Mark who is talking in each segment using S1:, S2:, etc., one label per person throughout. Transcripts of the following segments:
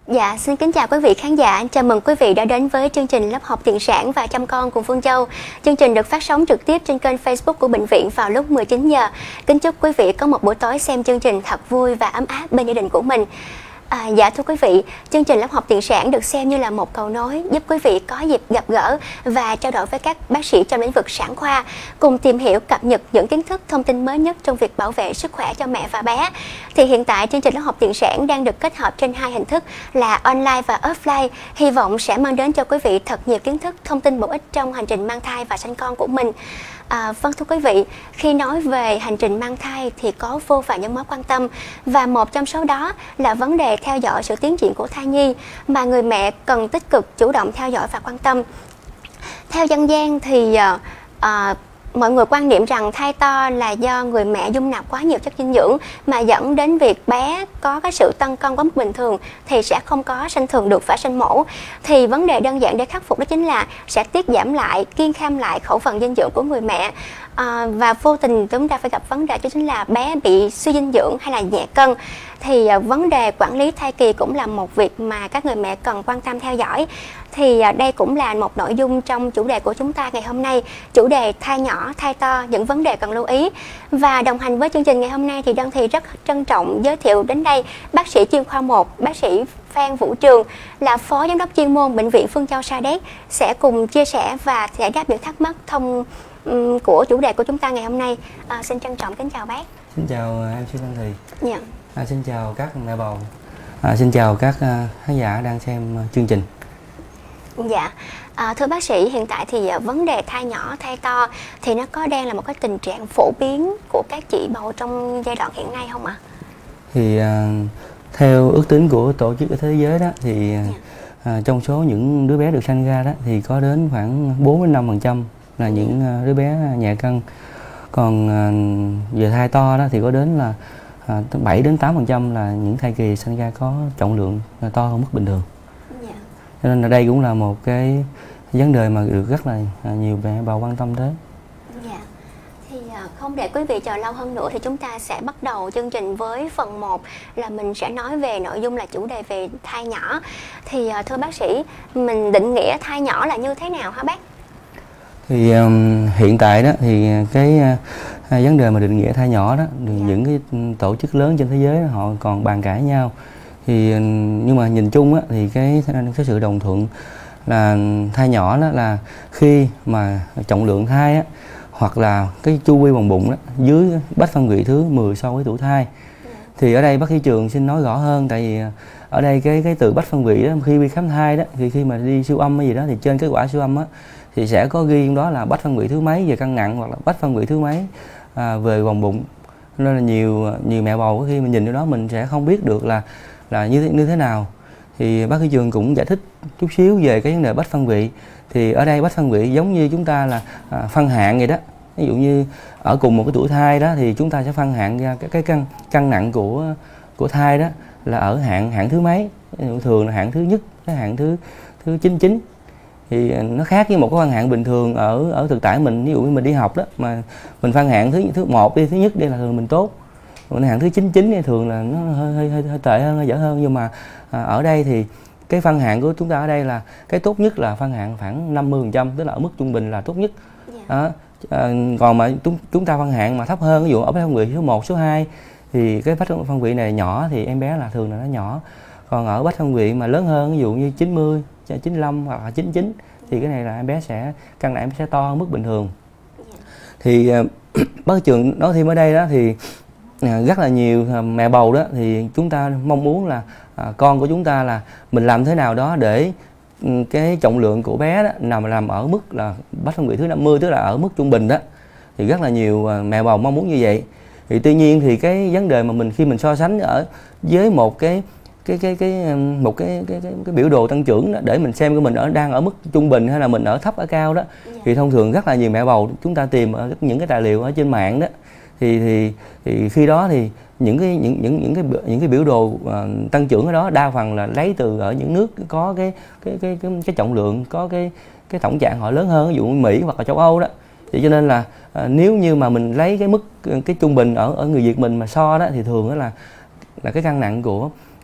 S1: Dạ, xin kính chào quý vị khán giả. Chào mừng quý vị đã đến với chương trình lớp học tiền sản và chăm con cùng Phương Châu. Chương trình được phát sóng trực tiếp trên kênh Facebook của bệnh viện vào lúc 19 giờ. Kính chúc quý vị có một buổi tối xem chương trình thật vui và ấm áp bên gia đình của mình. Dạ thưa quý vị, chương trình lớp học tiền sản được xem như là một cầu nối giúp quý vị có dịp gặp gỡ và trao đổi với các bác sĩ trong lĩnh vực sản khoa, cùng tìm hiểu cập nhật những kiến thức thông tin mới nhất trong việc bảo vệ sức khỏe cho mẹ và bé. Thì hiện tại chương trình lớp học tiền sản đang được kết hợp trên hai hình thức là online và offline, hy vọng sẽ mang đến cho quý vị thật nhiều kiến thức thông tin bổ ích trong hành trình mang thai và sanh con của mình. Vâng thưa quý vị, khi nói về hành trình mang thai thì có vô vàn những mối quan tâm, và một trong số đó là vấn đề theo dõi sự tiến triển của thai nhi mà người mẹ cần tích cực chủ động theo dõi và quan tâm. Theo dân gian thì mọi người quan niệm rằng thai to là do người mẹ dung nạp quá nhiều chất dinh dưỡng mà dẫn đến việc bé có cái sự tăng cân quá mức bình thường thì sẽ không có sanh thường được, phải sanh mổ. Thì vấn đề đơn giản để khắc phục đó chính là sẽ tiết giảm lại, kiêng khem lại khẩu phần dinh dưỡng của người mẹ. Và vô tình chúng ta phải gặp vấn đề đó chính là bé bị suy dinh dưỡng hay là nhẹ cân. Thì vấn đề quản lý thai kỳ cũng là một việc mà các người mẹ cần quan tâm theo dõi. Thì đây cũng là một nội dung trong chủ đề của chúng ta ngày hôm nay, chủ đề thai nhỏ, thai to, những vấn đề cần lưu ý. Và đồng hành với chương trình ngày hôm nay thì Đăng Thị rất trân trọng giới thiệu đến đây bác sĩ chuyên khoa 1, bác sĩ Phan Vũ Trường, là phó giám đốc chuyên môn bệnh viện Phương Châu Sa Đéc, sẽ cùng chia sẻ và giải đáp những thắc mắc của chủ đề của chúng ta ngày hôm nay. Xin trân trọng kính chào bác.
S2: Xin chào em Đăng Thị.
S1: Dạ.
S2: Xin chào các mẹ bầu. Xin chào các khán giả đang xem chương trình.
S1: Dạ, thưa bác sĩ, hiện tại thì vấn đề thai nhỏ, thai to thì nó có đang là một cái tình trạng phổ biến của các chị bầu trong giai đoạn hiện nay không ạ?
S2: Thì theo ước tính của Tổ chức Y tế Thế giới đó thì trong số những đứa bé được sanh ra đó thì có đến khoảng 4-5% là những đứa bé nhẹ cân. Còn về thai to đó thì có đến là 7-8% là những thai kỳ sanh ra có trọng lượng to hơn mức bình thường. Cho nên là đây cũng là một cái vấn đề mà được rất là nhiều mẹ bầu quan tâm tới.
S1: Dạ. Thì không để quý vị chờ lâu hơn nữa thì chúng ta sẽ bắt đầu chương trình với phần 1 là mình sẽ nói về nội dung là chủ đề về thai nhỏ. Thì thưa bác sĩ, mình định nghĩa thai nhỏ là như thế nào hả bác?
S2: Thì hiện tại đó thì cái vấn đề mà định nghĩa thai nhỏ đó, những cái tổ chức lớn trên thế giới họ còn bàn cãi nhau. Thì nhưng mà nhìn chung á, thì cái sự đồng thuận là thai nhỏ đó là khi mà trọng lượng thai á, hoặc là cái chu vi vòng bụng đó, dưới bách phân vị thứ 10 so với tuổi thai. Thì ở đây bác sĩ Trường xin nói rõ hơn, tại vì ở đây cái từ bách phân vị đó, khi đi khám thai đó thì khi mà đi siêu âm hay gì đó thì trên kết quả siêu âm á thì sẽ có ghi trong đó là bách phân vị thứ mấy về cân nặng hoặc là bách phân vị thứ mấy về vòng bụng. Nên là nhiều mẹ bầu khi mình nhìn vô đó mình sẽ không biết được là như thế nào. Thì bác sĩ Trường cũng giải thích chút xíu về cái vấn đề bách phân vị. Thì ở đây bách phân vị giống như chúng ta là phân hạng vậy đó. Ví dụ như ở cùng một cái tuổi thai đó thì chúng ta sẽ phân hạng ra cái cân nặng của thai đó là ở hạng thứ mấy. Thường là hạng thứ nhất, cái hạng thứ 99. Thì nó khác với một cái phân hạng bình thường ở thực tại mình. Ví dụ như mình đi học đó mà mình phân hạng thứ 1 đi, thứ nhất đây là thường mình tốt. Còn hạng thứ 99 thì thường là nó hơi tệ hơn, hơi dở hơn. Nhưng mà ở đây thì cái phân hạng của chúng ta ở đây là cái tốt nhất là phân hạng khoảng 50%, tức là ở mức trung bình là tốt nhất. Còn mà chúng ta phân hạng mà thấp hơn, ví dụ ở bách phân vị số 1, số 2 thì cái bách phân vị này nhỏ thì em bé là thường là nó nhỏ. Còn ở bách phân vị mà lớn hơn, ví dụ như 90, 95 hoặc là 99 thì cái này là em bé sẽ cân nặng sẽ to hơn mức bình thường. Thì bác Trường nói thêm ở đây đó thì rất là nhiều mẹ bầu đó thì chúng ta mong muốn là con của chúng ta là mình làm thế nào đó để cái trọng lượng của bé đó nằm ở mức là bách phân vị thứ 50, tức là ở mức trung bình đó. Thì rất là nhiều mẹ bầu mong muốn như vậy. Thì tuy nhiên thì cái vấn đề mà khi mình so sánh ở với một cái biểu đồ tăng trưởng đó, để mình xem cái mình đang ở mức trung bình hay là mình ở thấp ở cao đó. Thì thông thường rất là nhiều mẹ bầu chúng ta tìm ở những cái tài liệu ở trên mạng đó thì khi đó thì những cái biểu đồ tăng trưởng ở đó đa phần là lấy từ ở những nước có cái trọng lượng, có cái tổng trạng họ lớn hơn, ví dụ Mỹ hoặc là châu Âu đó. Thì cho nên là nếu như mà mình lấy cái mức cái trung bình ở người Việt mình mà so đó thì thường đó là cái cân nặng của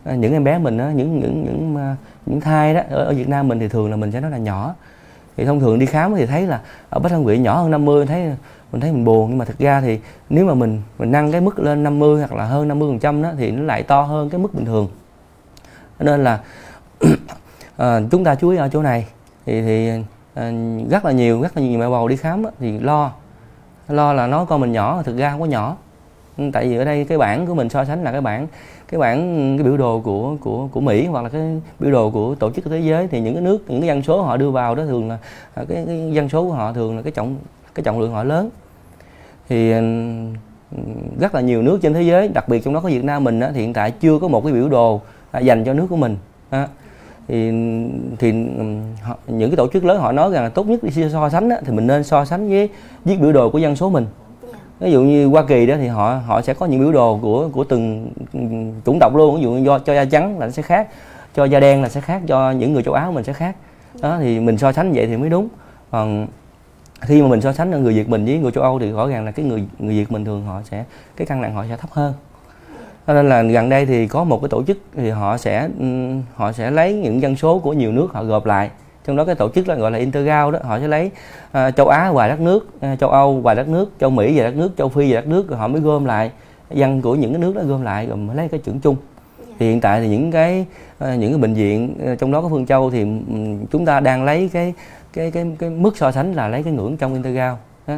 S2: những em bé mình á, những thai đó ở Việt Nam mình thì thường là mình sẽ nói là nhỏ. Thì thông thường đi khám thì thấy là ở Bách Thương Quỵ nhỏ hơn 50, mình thấy mình buồn, nhưng mà thực ra thì nếu mà mình nâng cái mức lên 50 hoặc là hơn 50% đó thì nó lại to hơn cái mức bình thường. Nên là chúng ta chú ý ở chỗ này thì rất là nhiều mẹ bầu đi khám thì lo là nói con mình nhỏ, thực ra không có nhỏ. Tại vì ở đây cái bảng của mình so sánh là cái biểu đồ của Mỹ hoặc là cái biểu đồ của Tổ chức Thế giới, thì những cái nước, những cái dân số họ đưa vào đó thường là cái dân số của họ thường là cái trọng lượng họ lớn. Thì rất là nhiều nước trên thế giới, đặc biệt trong đó có Việt Nam mình thì hiện tại chưa có một cái biểu đồ dành cho nước của mình. Thì những cái tổ chức lớn họ nói rằng là tốt nhất đi so sánh thì mình nên so sánh với biểu đồ của dân số mình. Ví dụ như Hoa Kỳ đó thì họ sẽ có những biểu đồ của từng chủng tộc luôn. Ví dụ như cho da trắng là nó sẽ khác, cho da đen là sẽ khác, cho những người châu Á mình sẽ khác. Đó thì mình so sánh vậy thì mới đúng. Còn khi mà mình so sánh người Việt mình với người châu Âu thì rõ ràng là cái người Việt mình thường cái cân nặng họ sẽ thấp hơn. Cho nên là gần đây thì có một cái tổ chức thì họ sẽ lấy những dân số của nhiều nước họ gộp lại. Trong đó cái tổ chức là gọi là Intergal đó, họ sẽ lấy châu Á vài đất nước, châu Âu vài đất nước, châu Mỹ vài đất nước, châu Phi vài đất nước, rồi họ mới gom lại dân của những cái nước đó, gom lại rồi mới lấy cái chuẩn chung. Thì hiện tại thì những cái bệnh viện trong đó có Phương Châu thì chúng ta đang lấy cái mức so sánh là lấy cái ngưỡng trong Intergal đó.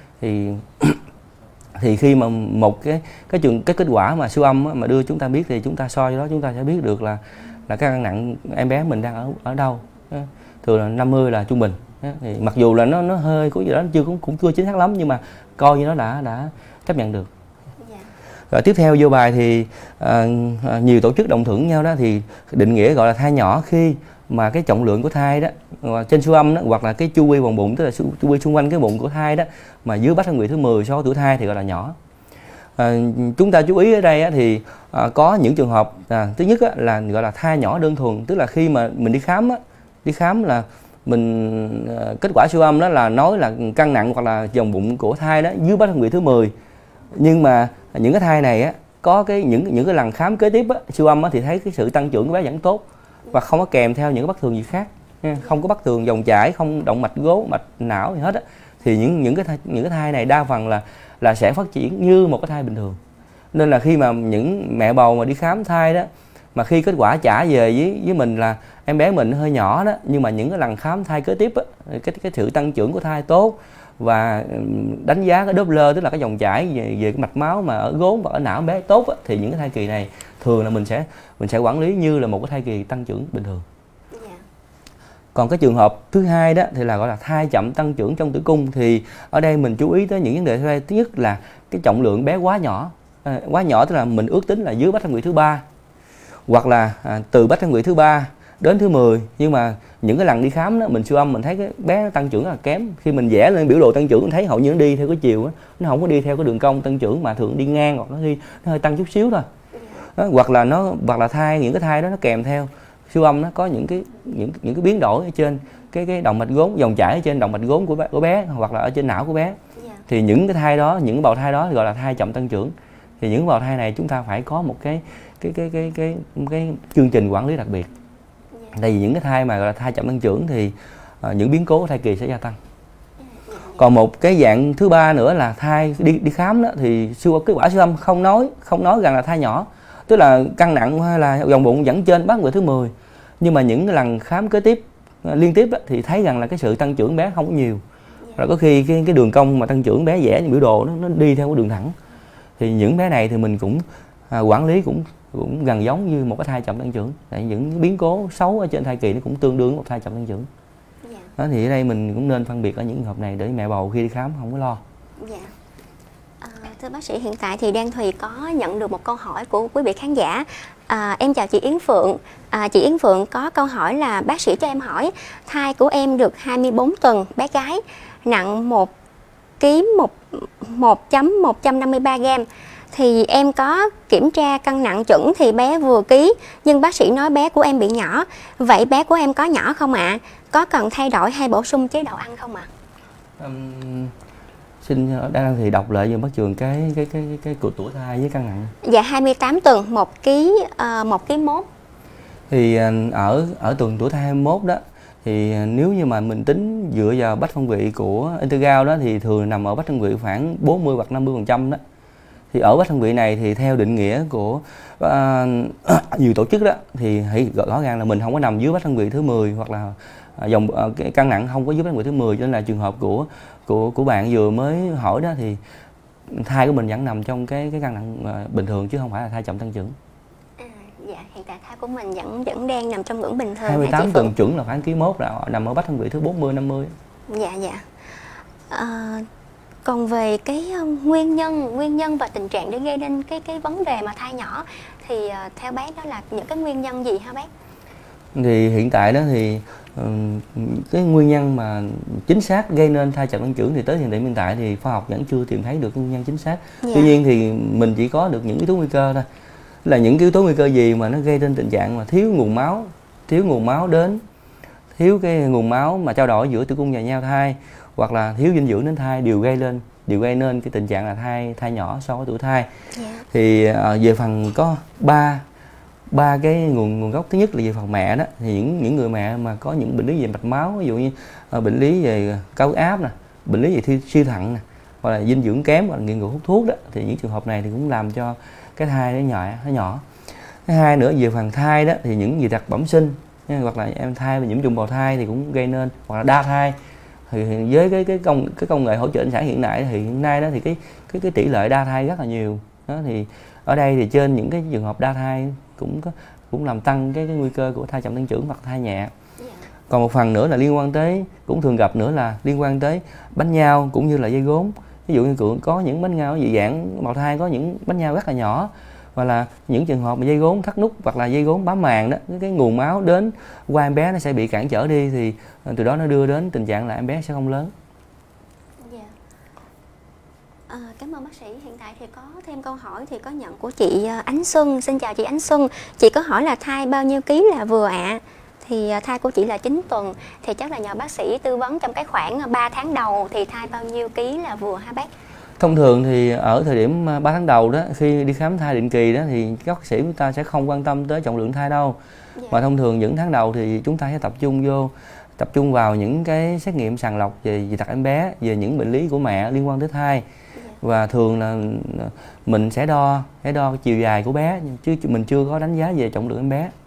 S2: Thì khi mà một cái kết quả mà siêu âm mà đưa chúng ta biết thì chúng ta soi đó chúng ta sẽ biết được là cái cân nặng em bé mình đang ở đâu. Thường là 50 là trung bình. Thì mặc dù là nó hơi có gì đó cũng chưa chính xác lắm, nhưng mà coi như nó đã chấp nhận được. Rồi tiếp theo vô bài thì nhiều tổ chức đồng thuận nhau đó thì định nghĩa gọi là thai nhỏ khi mà cái trọng lượng của thai đó trên siêu âm đó, hoặc là cái chu vi vòng bụng, tức là chu vi xung quanh cái bụng của thai đó mà dưới bách huyết thứ 10 so với tuổi thai thì gọi là nhỏ. Chúng ta chú ý ở đây thì có những trường hợp thứ nhất là gọi là thai nhỏ đơn thuần, tức là khi mà mình đi khám là mình kết quả siêu âm đó là nói là cân nặng hoặc là vòng bụng của thai đó dưới bách huyết thứ 10, nhưng mà những cái thai này có những cái lần khám kế tiếp siêu âm thì thấy cái sự tăng trưởng của bé vẫn tốt và không có kèm theo những cái bất thường gì khác, không có bất thường dòng chảy, không động mạch gố, mạch não gì hết thì những cái thai này đa phần là sẽ phát triển như một cái thai bình thường. Nên là khi mà những mẹ bầu mà đi khám thai đó, mà khi kết quả trả về với mình là em bé mình hơi nhỏ đó, nhưng mà những cái lần khám thai kế tiếp cái sự tăng trưởng của thai tốt và đánh giá cái Doppler, tức là cái dòng chảy về cái mạch máu mà ở gốm và ở não bé tốt thì những cái thai kỳ này thường là mình sẽ quản lý như là một cái thai kỳ tăng trưởng bình thường. Còn cái trường hợp thứ hai đó thì là gọi là thai chậm tăng trưởng trong tử cung, thì ở đây mình chú ý tới những vấn đề sau đây. Thứ nhất là cái trọng lượng bé quá nhỏ, tức là mình ước tính là dưới bách huyết thứ 3 hoặc là từ bách huyết thứ 3 đến thứ 10, nhưng mà những cái lần đi khám đó mình siêu âm mình thấy cái bé nó tăng trưởng rất là kém. Khi mình vẽ lên biểu đồ tăng trưởng mình thấy hầu như nó đi theo cái chiều nó không có đi theo cái đường cong tăng trưởng mà thường đi ngang, hoặc nó hơi tăng chút xíu thôi. Đó, hoặc là những cái thai đó nó kèm theo siêu âm nó có những cái biến đổi ở trên cái động mạch gốm, dòng chảy ở trên động mạch gốm của bé hoặc là ở trên não của bé. Thì những cái thai đó, những bào thai đó gọi là thai chậm tăng trưởng. Thì những bào thai này chúng ta phải có một cái chương trình quản lý đặc biệt. Tại vì những cái thai mà gọi là thai chậm tăng trưởng thì những biến cố của thai kỳ sẽ gia tăng. Còn một cái dạng thứ ba nữa là thai đi khám đó thì kết quả siêu âm không nói rằng là thai nhỏ, tức là cân nặng hay là vòng bụng vẫn trên bách huyết thứ 10, nhưng mà những lần khám kế tiếp liên tiếp đó, thì thấy rằng là cái sự tăng trưởng bé không có nhiều. Rồi có khi cái đường cong mà tăng trưởng bé vẽ như biểu đồ nó đi theo cái đường thẳng. Thì những bé này thì mình cũng quản lý cũng gần giống như một cái thai chậm tăng trưởng. Tại những biến cố xấu ở trên thai kỳ nó cũng tương đương một thai chậm tăng trưởng. Đó, thì ở đây mình cũng nên phân biệt ở những trường hợp này để mẹ bầu khi đi khám không có lo.
S1: Thưa bác sĩ, hiện tại thì Đan Thùy có nhận được một câu hỏi của quý vị khán giả. Em chào chị Yến Phượng. Chị Yến Phượng có câu hỏi là bác sĩ cho em hỏi thai của em được 24 tuần, bé gái, nặng 1 kg 1.153 gram. Thì em có kiểm tra cân nặng chuẩn thì bé vừa ký, nhưng bác sĩ nói bé của em bị nhỏ. Vậy bé của em có nhỏ không ạ? Có cần thay đổi hay bổ sung chế độ ăn không ạ?
S2: Xin đang thì đọc lại cho bác Trường cái tuổi thai với cân nặng.
S1: Dạ 28 tuần, 1 kg mốt.
S2: Thì ở tuần tuổi thai 21 đó, thì nếu như mà mình tính dựa vào bách phân vị của Intergal đó thì thường nằm ở bách phân vị khoảng 40 hoặc 50% đó. Thì ở bách phân vị này thì theo định nghĩa của nhiều tổ chức đó thì hãy rõ ràng là mình không có nằm dưới bách phân vị thứ 10 hoặc là dòng cái cân nặng không có dưới bách phân vị thứ 10, cho nên là trường hợp của bạn vừa mới hỏi đó thì thai của mình vẫn nằm trong cái cân nặng bình thường chứ không phải là thai chậm tăng trưởng.
S1: Dạ, hiện tại thai của mình vẫn đang nằm trong ngưỡng bình thường.
S2: 28 tuần chuẩn là khoảng ký mốt, là nằm ở bách phân vị thứ 40 50.
S1: Dạ. Còn về cái nguyên nhân và tình trạng để gây nên cái vấn đề mà thai nhỏ thì theo bác đó là những cái nguyên nhân gì hả bác?
S2: Thì hiện tại đó thì cái nguyên nhân mà chính xác gây nên thai chậm tăng trưởng thì tới hiện tại thì khoa học vẫn chưa tìm thấy được nguyên nhân chính xác.
S1: Dạ.
S2: Tuy nhiên thì mình chỉ có được những yếu tố nguy cơ thôi. Là những yếu tố nguy cơ gì mà nó gây nên tình trạng mà thiếu nguồn máu đến, thiếu cái nguồn máu mà trao đổi giữa tử cung và nhau thai, hoặc là thiếu dinh dưỡng đến thai đều gây nên cái tình trạng là thai nhỏ so với tuổi thai.
S1: Yeah.
S2: Thì về phần có ba cái nguồn gốc. Thứ nhất là về phần mẹ đó, thì những người mẹ mà có những bệnh lý về mạch máu, ví dụ như bệnh lý về cao huyết áp nè, bệnh lý về suy thận nè, hoặc là dinh dưỡng kém, hoặc là nghiện ngược hút thuốc đó, thì những trường hợp này thì cũng làm cho cái thai nó nhỏ. Thứ hai nữa về phần thai đó thì những dị tật bẩm sinh hoặc là em thai và nhiễm trùng bào thai thì cũng gây nên, hoặc là đa thai. Thì với cái công nghệ hỗ trợ sinh sản hiện nay đó thì cái tỷ lệ đa thai rất là nhiều đó. Thì ở đây thì trên những cái trường hợp đa thai cũng làm tăng cái nguy cơ của thai chậm tăng trưởng hoặc thai nhẹ. Còn một phần nữa là liên quan tới, cũng thường gặp nữa là liên quan tới bánh nhau cũng như là dây gốn. Ví dụ như có những bánh nhau dị dạng bào thai có những bánh nhau rất là nhỏ, hoặc là những trường hợp mà dây gốn thắt nút hoặc là dây gốn bám màng đó, cái nguồn máu đến qua em bé nó sẽ bị cản trở đi, thì từ đó nó đưa đến tình trạng là em bé sẽ không lớn.
S1: Cảm ơn bác sĩ. Hiện tại thì có thêm câu hỏi thì có nhận của chị Ánh Xuân. Xin chào chị Ánh Xuân. Chị có hỏi là thai bao nhiêu ký là vừa ạ? Thì thai của chị là 9 tuần. Thì chắc là nhờ bác sĩ tư vấn trong cái khoảng 3 tháng đầu thì thai bao nhiêu ký là vừa hả bác?
S2: Thông thường thì ở thời điểm 3 tháng đầu đó, khi đi khám thai định kỳ đó thì các bác sĩ chúng ta sẽ không quan tâm tới trọng lượng thai đâu. Mà thông thường những tháng đầu thì chúng ta sẽ tập trung vào những cái xét nghiệm sàng lọc về dị tật em bé, về những bệnh lý của mẹ liên quan tới thai. Và thường là mình sẽ đo chiều dài của bé, chứ mình chưa có đánh giá về trọng lượng em bé.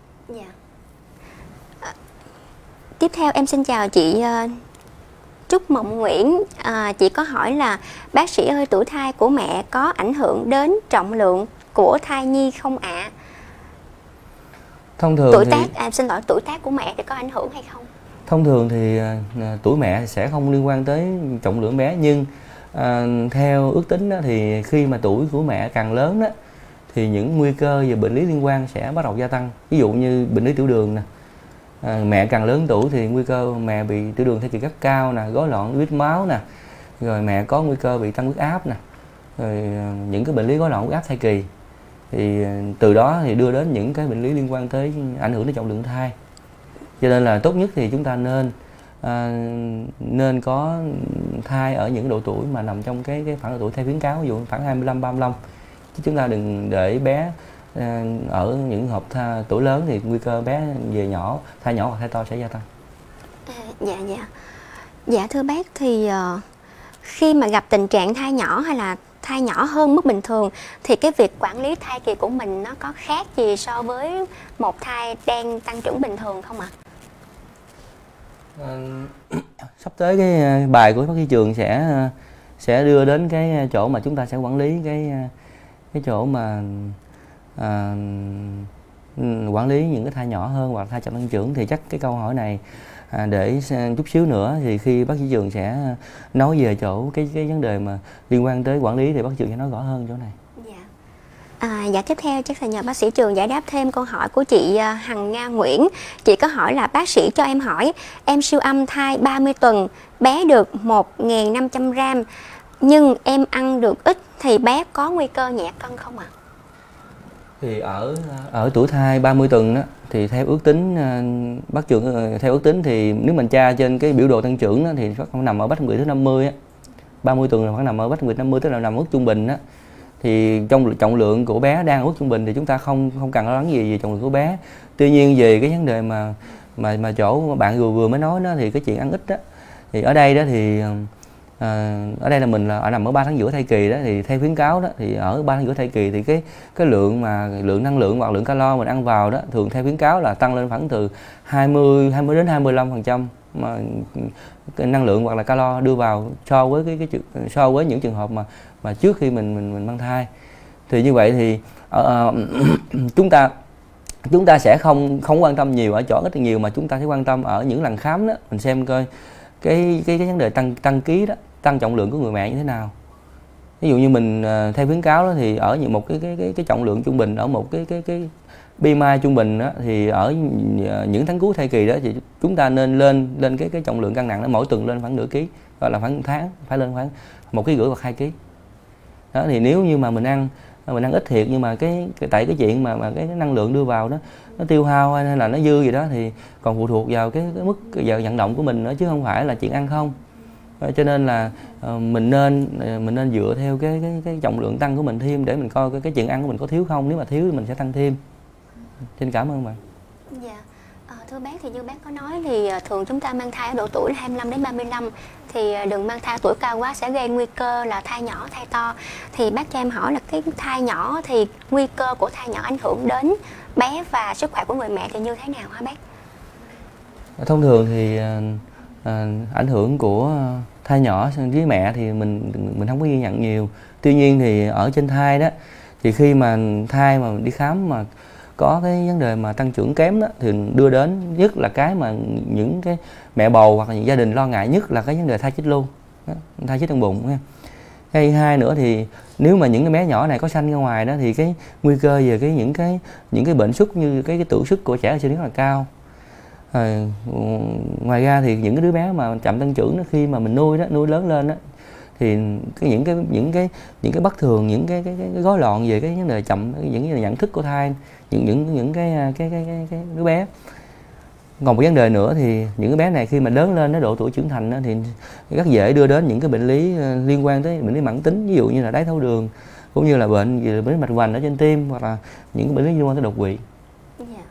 S1: Tiếp theo em xin chào chị Trúc Mộng Nguyễn. Chị có hỏi là bác sĩ ơi, tuổi thai của mẹ có ảnh hưởng đến trọng lượng của thai nhi không ạ?
S2: Thông thường
S1: tuổi tác của mẹ thì có ảnh hưởng hay không?
S2: Thông thường thì tuổi mẹ sẽ không liên quan tới trọng lượng bé, nhưng theo ước tính đó, thì khi mà tuổi của mẹ càng lớn đó, thì những nguy cơ về bệnh lý liên quan sẽ bắt đầu gia tăng. Ví dụ như bệnh lý tiểu đường nè, mẹ càng lớn tuổi thì nguy cơ mẹ bị tiểu đường thai kỳ rất cao nè, rối loạn lipid máu nè, rồi mẹ có nguy cơ bị tăng huyết áp nè, rồi những cái bệnh lý rối loạn huyết áp thai kỳ. Thì từ đó thì đưa đến những cái bệnh lý liên quan tới ảnh hưởng đến trọng lượng thai. Cho nên là tốt nhất thì chúng ta nên có thai ở những độ tuổi mà nằm trong cái khoảng độ tuổi thai khuyến cáo, ví dụ khoảng 25 35, chứ chúng ta đừng để bé ở những hợp tuổi lớn thì nguy cơ bé về thai nhỏ hoặc thai to sẽ gia tăng.
S1: Dạ thưa bác, thì khi mà gặp tình trạng thai nhỏ hay là thai nhỏ hơn mức bình thường thì cái việc quản lý thai kỳ của mình nó có khác gì so với một thai đang tăng trưởng bình thường không ạ?
S2: Sắp tới cái bài của bác sĩ Trường sẽ đưa đến cái chỗ mà chúng ta sẽ quản lý cái chỗ mà quản lý những cái thai nhỏ hơn hoặc thai chậm tăng trưởng. Thì chắc cái câu hỏi này để chút xíu nữa thì khi bác sĩ Trường sẽ nói về chỗ cái vấn đề mà liên quan tới quản lý thì bác sĩ Trường sẽ nói rõ hơn chỗ này.
S1: Dạ tiếp theo chắc là nhờ bác sĩ Trường giải đáp thêm câu hỏi của chị Hằng Nga Nguyễn. Chị có hỏi là bác sĩ cho em hỏi, em siêu âm thai 30 tuần, bé được 1.500 gram, nhưng em ăn được ít thì bé có nguy cơ nhẹ cân không ạ? Thì
S2: ở tuổi thai 30 tuần đó, thì theo ước tính bác Trường theo ước tính thì nếu mình tra trên cái biểu đồ tăng trưởng đó, thì nó nằm ở bách phân vị thứ 50 á. 30 tuần là khoảng nằm ở bách nguyệt 50, tức là nằm mức trung bình á. Thì trong trọng lượng của bé đang ở mức trung bình thì chúng ta không cần lo lắng gì về trọng lượng của bé. Tuy nhiên về cái vấn đề mà chỗ bạn vừa mới nói đó, thì cái chuyện ăn ít đó, thì ở đây đó thì ở đây là mình là nằm ở 3 tháng giữa thai kỳ đó, thì theo khuyến cáo đó thì ở 3 tháng giữa thai kỳ thì cái lượng năng lượng hoặc lượng calo mình ăn vào đó thường theo khuyến cáo là tăng lên khoảng từ 20 đến 25% mà cái năng lượng hoặc là calo đưa vào so với những trường hợp mà trước khi mình mang thai. Thì như vậy thì chúng ta sẽ không quan tâm nhiều ở chỗ ít nhiều, mà chúng ta sẽ quan tâm ở những lần khám đó, mình xem coi cái vấn đề tăng ký đó, tăng trọng lượng của người mẹ như thế nào. Ví dụ như mình theo khuyến cáo đó, thì ở một cái trọng lượng trung bình, ở một cái BMI trung bình đó, thì ở những tháng cuối thai kỳ đó thì chúng ta nên lên cái trọng lượng cân nặng đó mỗi tuần lên khoảng nửa ký, gọi là khoảng 1 tháng phải lên khoảng 1,5 kg hoặc 2 kg. Đó thì nếu như mà mình ăn ít thiệt, nhưng mà tại cái chuyện mà cái năng lượng đưa vào đó nó tiêu hao hay là nó dư gì đó thì còn phụ thuộc vào cái mức vào vận động của mình nữa, chứ không phải là chuyện ăn không. Cho nên là mình nên dựa theo cái trọng lượng tăng của mình thêm để mình coi cái chuyện ăn của mình có thiếu không. Nếu mà thiếu thì mình sẽ tăng thêm. Xin cảm ơn bạn.
S1: Dạ. Thưa bác, thì như bác có nói thì thường chúng ta mang thai ở độ tuổi 25 đến 35 thì đừng mang thai tuổi cao quá sẽ gây nguy cơ là thai nhỏ, thai to. Thì bác cho em hỏi là cái thai nhỏ thì nguy cơ của thai nhỏ ảnh hưởng đến bé và sức khỏe của người mẹ thì như thế nào hả bác?
S2: Thông thường thì ảnh hưởng của thai nhỏ với mẹ thì mình không có ghi nhận nhiều. Tuy nhiên thì ở trên thai đó, thì khi mà thai mà đi khám mà có cái vấn đề mà tăng trưởng kém đó, thì đưa đến nhất là cái mà những cái mẹ bầu hoặc là những gia đình lo ngại nhất là cái vấn đề thai chích lưu, thai chích trong bụng. Cái hai nữa thì nếu mà những cái bé nhỏ này có sanh ra ngoài đó, thì cái nguy cơ về những cái bệnh xuất như cái tử xuất của trẻ sẽ rất là cao. Ngoài ra thì những cái đứa bé mà chậm tăng trưởng đó, khi mà mình nuôi lớn lên đó, thì những cái bất thường, những cái rối loạn về cái vấn đề chậm, những cái nhận thức của thai, những cái đứa bé. Còn một vấn đề nữa thì những cái bé này khi mà lớn lên đến độ tuổi trưởng thành đó, thì rất dễ đưa đến những cái bệnh lý liên quan tới bệnh lý mãn tính, ví dụ như là đái tháo đường, cũng như là bệnh mạch vành ở trên tim, hoặc là những cái bệnh lý liên quan tới đột quỵ.
S1: Yeah.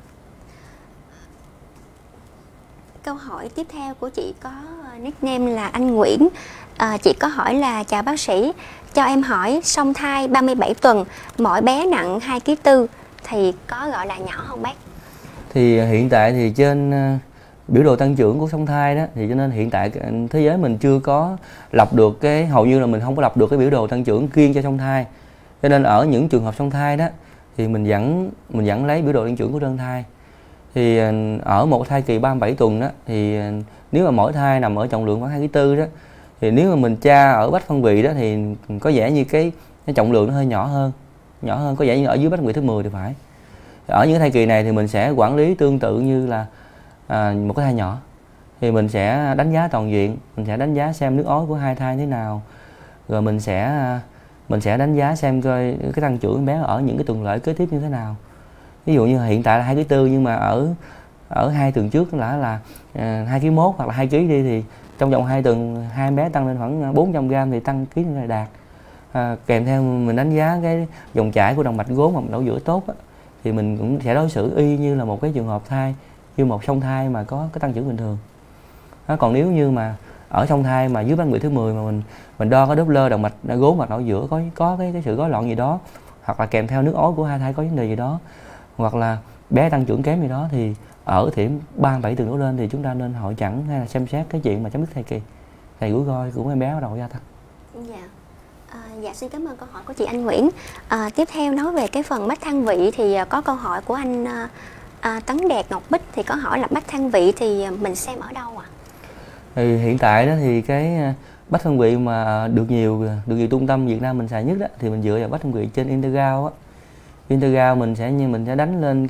S1: Câu hỏi tiếp theo của chị có nickname là anh Nguyễn. Chị có hỏi là: chào bác sĩ, cho em hỏi song thai 37 tuần, mỗi bé nặng 2,4 kg thì có gọi là nhỏ không bác?
S2: Thì hiện tại thì trên biểu đồ tăng trưởng của song thai đó, thì cho nên hiện tại thế giới mình chưa có lập được hầu như là mình không có lập được cái biểu đồ tăng trưởng riêng cho song thai. Cho nên ở những trường hợp song thai đó thì mình vẫn lấy biểu đồ tăng trưởng của đơn thai. Thì ở một thai kỳ 37 tuần đó, thì nếu mà mỗi thai nằm ở trọng lượng khoảng 2,4 kg đó, thì nếu mà mình tra ở bách phân vị đó thì có vẻ như cái trọng lượng nó hơi nhỏ hơn, có vẻ như ở dưới bách phân vị thứ 10 thì phải. Ở những thai kỳ này thì mình sẽ quản lý tương tự như là một cái thai nhỏ. Thì mình sẽ đánh giá toàn diện, mình sẽ đánh giá xem nước ối của hai thai thế nào, rồi mình sẽ đánh giá xem coi cái tăng trưởng bé ở những cái tuần lễ kế tiếp như thế nào. Ví dụ như hiện tại là 2,4 kg, nhưng mà ở 2 tuần trước là 2,1 kg hoặc là 2 kg đi, thì trong vòng 2 tuần hai bé tăng lên khoảng 400g thì tăng ký là đạt. Kèm theo mình đánh giá cái dòng chảy của động mạch gốm hoặc đổ giữa tốt á, thì mình cũng sẽ đối xử y như là một cái trường hợp thai, như một song thai mà có cái tăng trưởng bình thường. Còn nếu như mà ở song thai mà dưới bách vị thứ 10 mà mình đo cái Doppler động mạch gốm hoặc đổ giữa có cái sự rối loạn gì đó, hoặc là kèm theo nước ối của hai thai có vấn đề gì đó, hoặc là bé tăng trưởng kém gì đó, thì ở điểm 37 tuần đổ lên thì chúng ta nên hội chẩn hay là xem xét cái chuyện mà chấm dứt thai kỳ, thì rủi ro của em bé bắt đầu gia tăng.
S1: Dạ. Dạ, xin cảm ơn câu hỏi của chị Anh Nguyễn. Tiếp theo nói về cái phần bách thang vị thì có câu hỏi của anh Tấn Đẹp Ngọc Bích, thì có hỏi là bách thang vị thì mình xem ở đâu ạ?
S2: Thì hiện tại đó thì cái bách thang vị mà được nhiều trung tâm Việt Nam mình xài nhất đó, thì mình dựa vào bách thang vị trên Intergal á. Intergal mình sẽ đánh lên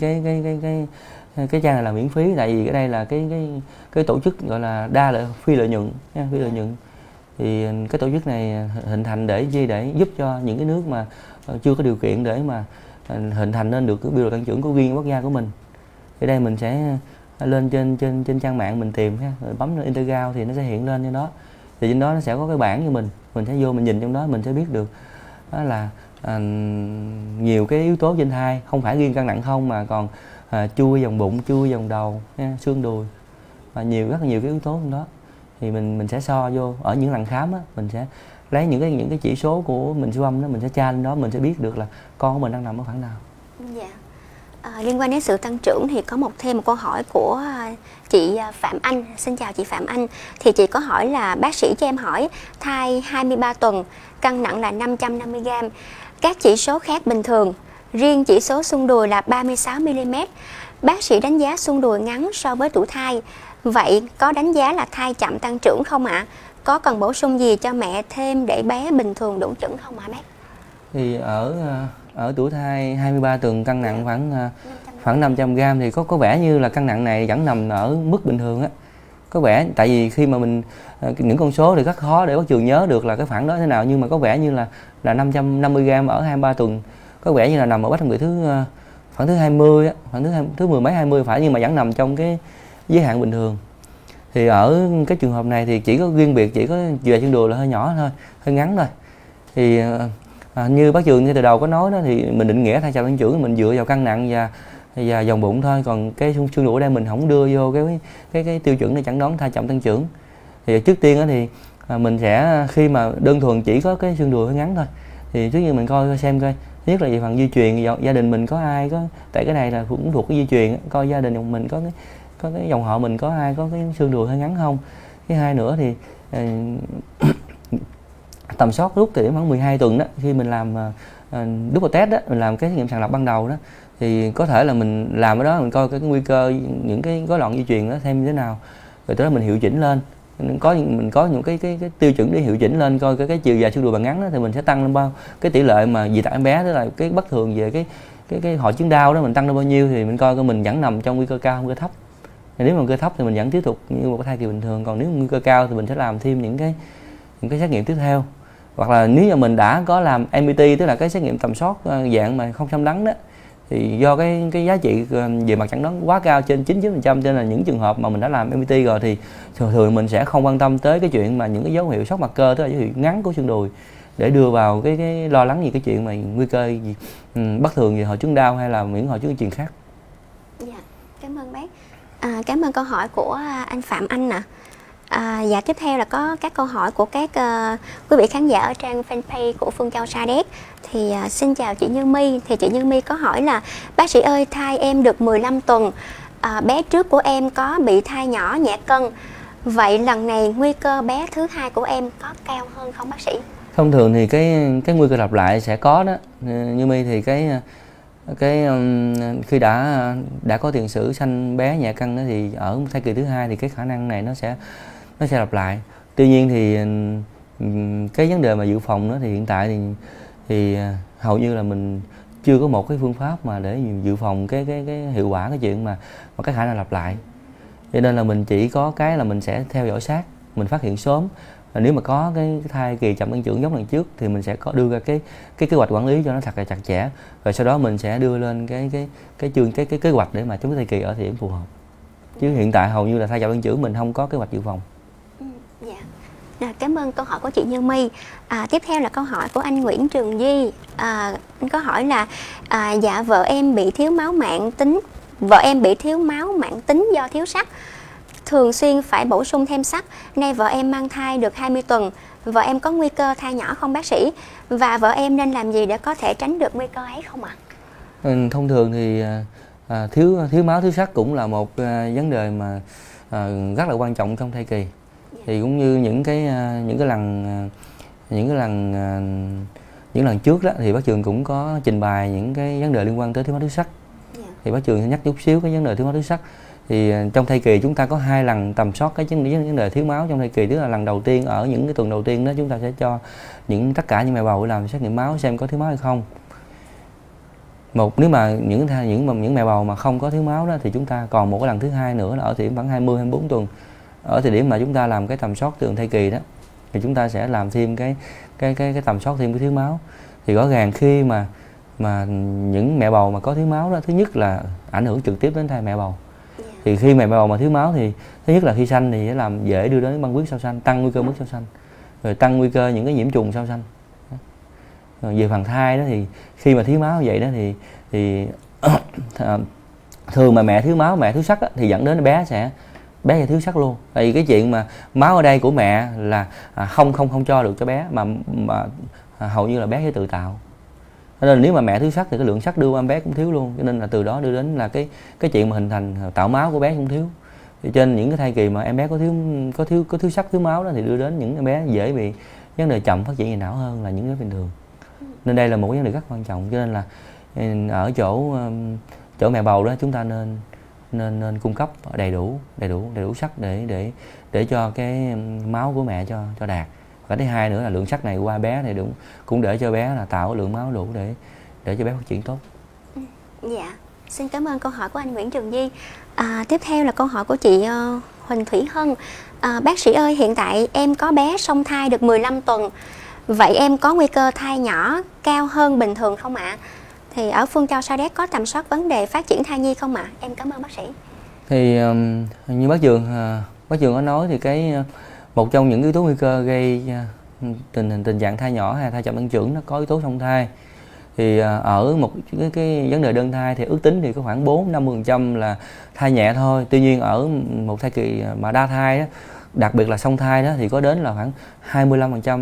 S2: cái trang này là miễn phí, tại vì cái đây là cái tổ chức gọi là phi lợi nhuận. Thì cái tổ chức này hình thành để giúp cho những cái nước mà chưa có điều kiện để mà hình thành nên được cái biểu đồ tăng trưởng của riêng quốc gia của mình. Thì đây mình sẽ lên trên trang mạng mình tìm ha, rồi bấm lên Intergal thì nó sẽ hiện lên trên đó. thì trên đó nó sẽ có cái bảng cho mình sẽ vô mình nhìn trong đó mình sẽ biết được đó là nhiều cái yếu tố trên thai, không phải riêng cân nặng không mà còn chui vòng bụng, chui vòng đầu, xương đùi và rất là nhiều cái yếu tố trong đó. Thì mình sẽ so vô ở những lần khám á, mình sẽ lấy những cái chỉ số của mình siêu âm đó, mình sẽ tra lên đó, mình sẽ biết được là con của mình đang nằm ở khoảng nào.
S1: Dạ. Liên quan đến sự tăng trưởng thì có thêm một câu hỏi của chị Phạm Anh. Xin chào chị Phạm Anh. Thì chị có hỏi là bác sĩ cho em hỏi thai 23 tuần, cân nặng là 550g, các chỉ số khác bình thường, riêng chỉ số xương đùi là 36mm. Bác sĩ đánh giá xương đùi ngắn so với tuổi thai. Vậy có đánh giá là thai chậm tăng trưởng không ạ? Có cần bổ sung gì cho mẹ thêm để bé bình thường đủ chuẩn không ạ bác?
S2: Thì ở tuổi thai 23 tuần cân nặng khoảng 500g thì có vẻ như là cân nặng này vẫn nằm ở mức bình thường á. Có vẻ tại vì khi mà mình những con số thì rất khó để bác Trường nhớ được là cái khoảng đó thế nào, nhưng mà có vẻ như là 550g ở 23 tuần, có vẻ như là nằm ở bách thập người khoảng thứ 20 á, khoảng thứ mười mấy 20 phải, nhưng mà vẫn nằm trong cái giới hạn bình thường. Thì ở cái trường hợp này thì chỉ có riêng biệt chỉ có về chân đùi là hơi nhỏ thôi, hơi ngắn thôi. Thì như bác Trường ngay từ đầu có nói đó, thì mình định nghĩa thai chậm tăng trưởng mình dựa vào cân nặng và vòng bụng thôi, còn cái xương đùi ở đây mình không đưa vô cái tiêu chuẩn để chẩn đoán thai chậm tăng trưởng. Thì trước tiên đó thì mình sẽ khi mà đơn thuần chỉ có cái xương đùi hơi ngắn thôi thì trước tiên mình coi xem coi nhất là về phần di truyền, gia đình mình có ai có, tại cái này là cũng thuộc cái di truyền, coi gia đình mình có cái dòng họ mình có ai có cái xương đùi hơi ngắn không. Thứ hai nữa thì tầm soát lúc thì khoảng 12 tuần đó, khi mình làm double test đó, mình làm cái xét nghiệm sàng lọc ban đầu đó, thì có thể là mình làm ở đó mình coi cái nguy cơ những cái rối loạn di truyền đó thêm như thế nào, rồi tới đó mình hiệu chỉnh lên, mình có những cái tiêu chuẩn để hiệu chỉnh lên, coi cái chiều dài xương đùi bằng ngắn đó, thì mình sẽ tăng lên bao cái tỷ lệ mà dị tật em bé, tức là cái bất thường về cái hội chứng đau đó mình tăng lên bao nhiêu, thì mình coi mình vẫn nằm trong nguy cơ cao, nguy cơ thấp. Nếu mà nguy cơ thấp thì mình vẫn tiếp tục như một cái thai kỳ bình thường, còn nếu nguy cơ cao thì mình sẽ làm thêm những cái xét nghiệm tiếp theo. Hoặc là nếu như mình đã có làm MRT, tức là cái xét nghiệm tầm soát dạng mà không xâm lấn đó, thì do cái giá trị về mặt chẩn đoán quá cao trên 99%, cho nên là những trường hợp mà mình đã làm MRT rồi thì thường mình sẽ không quan tâm tới cái chuyện mà những cái dấu hiệu sốc mặt cơ, tức là dấu hiệu ngắn của xương đùi, để đưa vào cái lo lắng gì cái chuyện mà nguy cơ gì, bất thường về hội chứng đau hay là những hội chứng truyền khác.
S1: Dạ, cảm ơn bác. Cảm ơn câu hỏi của anh Phạm Anh ạ. Dạ, tiếp theo là có các câu hỏi của các quý vị khán giả ở trang fanpage của Phương Châu Sa Đéc. Thì xin chào chị Như My. Thì chị Như My có hỏi là bác sĩ ơi, thai em được 15 tuần, bé trước của em có bị thai nhỏ nhẹ cân. Vậy lần này nguy cơ bé thứ hai của em có cao hơn không bác sĩ? Thông
S2: thường thì cái nguy cơ lặp lại sẽ có đó. Như My thì khi đã có tiền sử sanh bé nhẹ cân đó, thì ở thai kỳ thứ hai thì cái khả năng này nó sẽ lặp lại. Tuy nhiên thì cái vấn đề mà dự phòng đó thì hiện tại thì hầu như là mình chưa có một cái phương pháp mà để dự phòng cái hiệu quả cái chuyện mà cái khả năng lặp lại. Cho nên là mình chỉ có cái là mình sẽ theo dõi sát, mình phát hiện sớm. Và nếu mà có cái thai kỳ chậm tăng trưởng giống lần trước thì mình sẽ có đưa ra cái kế hoạch quản lý cho nó thật là chặt chẽ, rồi sau đó mình sẽ đưa lên cái kế hoạch để mà chống thai kỳ ở thời điểm phù hợp. Chứ hiện tại hầu như là thai chậm tăng trưởng mình không có kế hoạch dự phòng.
S1: Dạ. Cảm ơn câu hỏi của chị Như My. Tiếp theo là câu hỏi của anh Nguyễn Trường Duy. Anh có hỏi là dạ vợ em bị thiếu máu mạn tính do thiếu sắt, thường xuyên phải bổ sung thêm sắt. Nay vợ em mang thai được 20 tuần, vợ em có nguy cơ thai nhỏ không bác sĩ? Và vợ em nên làm gì để có thể tránh được nguy cơ ấy không ạ?
S2: Thông thường thì thiếu máu, thiếu sắt cũng là một vấn đề mà rất là quan trọng trong thai kỳ. Thì cũng như những lần trước đó thì bác Trường cũng có trình bày những cái vấn đề liên quan tới thiếu máu, thiếu sắt. Thì bác Trường sẽ nhắc chút xíu cái vấn đề thiếu máu, thiếu sắt. Thì trong thai kỳ chúng ta có 2 lần tầm soát cái vấn đề thiếu máu trong thai kỳ, tức là lần đầu tiên ở những cái tuần đầu tiên đó chúng ta sẽ cho tất cả những mẹ bầu làm xét nghiệm máu xem có thiếu máu hay không. Nếu mà những mẹ bầu mà không có thiếu máu đó thì chúng ta còn một cái lần thứ hai nữa là ở thời điểm khoảng 20-24 tuần, ở thời điểm mà chúng ta làm cái tầm soát từ thai kỳ đó, thì chúng ta sẽ làm thêm cái tầm soát thêm cái thiếu máu. Thì rõ ràng khi mà những mẹ bầu mà có thiếu máu đó, thứ nhất là ảnh hưởng trực tiếp đến thai mẹ bầu. Thì khi mẹ bầu mà thiếu máu thì thứ nhất là khi sanh thì sẽ làm dễ đưa đến băng huyết sau sanh, tăng nguy cơ mất sau sanh, rồi tăng nguy cơ những cái nhiễm trùng sau sanh. Rồi về phần thai đó thì khi mà thiếu máu vậy đó thì thường mà mẹ thiếu máu, mẹ thiếu sắt á, thì dẫn đến bé sẽ thiếu sắt luôn. Tại vì cái chuyện mà máu ở đây của mẹ là không cho được cho bé, mà hầu như là bé sẽ tự tạo. Cho nên nếu mà mẹ thiếu sắt thì cái lượng sắt đưa qua em bé cũng thiếu luôn. Cho nên là từ đó đưa đến là cái chuyện mà hình thành tạo máu của bé cũng thiếu. Thì trên những cái thai kỳ mà em bé có thiếu sắt, thiếu máu đó thì đưa đến những em bé dễ bị vấn đề chậm phát triển về não hơn là những đứa bình thường. Nên đây là một vấn đề rất quan trọng. Cho nên là ở chỗ mẹ bầu đó chúng ta nên cung cấp đầy đủ sắt để cho cái máu của mẹ cho đạt. Và thứ hai nữa là lượng sắt này qua bé thì cũng để cho bé là tạo lượng máu đủ để cho bé phát triển tốt.
S1: Dạ, xin cảm ơn câu hỏi của anh Nguyễn Trường Di. Tiếp theo là câu hỏi của chị Huỳnh Thủy Hân. Bác sĩ ơi, hiện tại em có bé song thai được 15 tuần. Vậy em có nguy cơ thai nhỏ cao hơn bình thường không ạ? Thì ở Phương Châu Sa Đéc có tầm soát vấn đề phát triển thai nhi không ạ? Em cảm ơn bác sĩ.
S2: Thì như bác Trường có nói thì một trong những yếu tố nguy cơ gây tình trạng thai nhỏ hay thai chậm tăng trưởng nó có yếu tố song thai. Thì ở một cái vấn đề đơn thai thì ước tính thì có khoảng 4-50% là thai nhẹ thôi. Tuy nhiên ở một thai kỳ mà đa thai đó, đặc biệt là song thai đó, thì có đến là khoảng 25%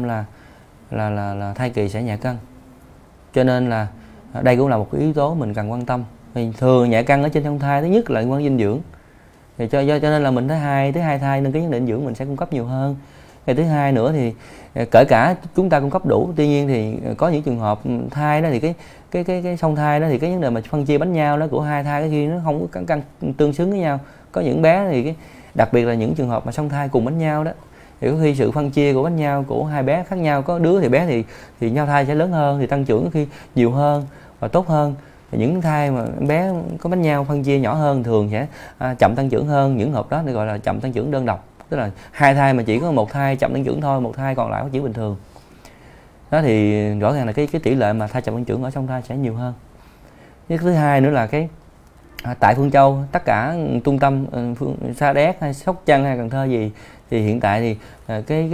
S2: là thai kỳ sẽ nhẹ cân. Cho nên là đây cũng là một cái yếu tố mình cần quan tâm. Thì thường nhẹ cân ở trên song thai thứ nhất là liên quan dinh dưỡng. Thì cho nên là mình thứ hai thai nên cái vấn đề dinh dưỡng mình sẽ cung cấp nhiều hơn. Thì thứ hai nữa thì kể cả chúng ta cung cấp đủ, tuy nhiên thì có những trường hợp thai đó thì cái song thai đó thì cái vấn đề mà phân chia bánh nhau đó của hai thai cái khi nó không có cân tương xứng với nhau. Có những bé thì đặc biệt là những trường hợp mà song thai cùng bánh nhau đó thì có khi sự phân chia của bánh nhau của hai bé khác nhau, có đứa thì bé thì nhau thai sẽ lớn hơn thì tăng trưởng có khi nhiều hơn và tốt hơn. Những thai mà bé có bánh nhau phân chia nhỏ hơn thường sẽ chậm tăng trưởng hơn. Những hộp đó thì gọi là chậm tăng trưởng đơn độc, tức là hai thai mà chỉ có một thai chậm tăng trưởng thôi, một thai còn lại phát triển bình thường. Đó thì rõ ràng là cái tỷ lệ mà thai chậm tăng trưởng ở song thai sẽ nhiều hơn. Cái thứ hai nữa là tại Phương Châu, tất cả trung tâm Sa Đéc hay Sóc Trăng hay Cần Thơ gì thì hiện tại thì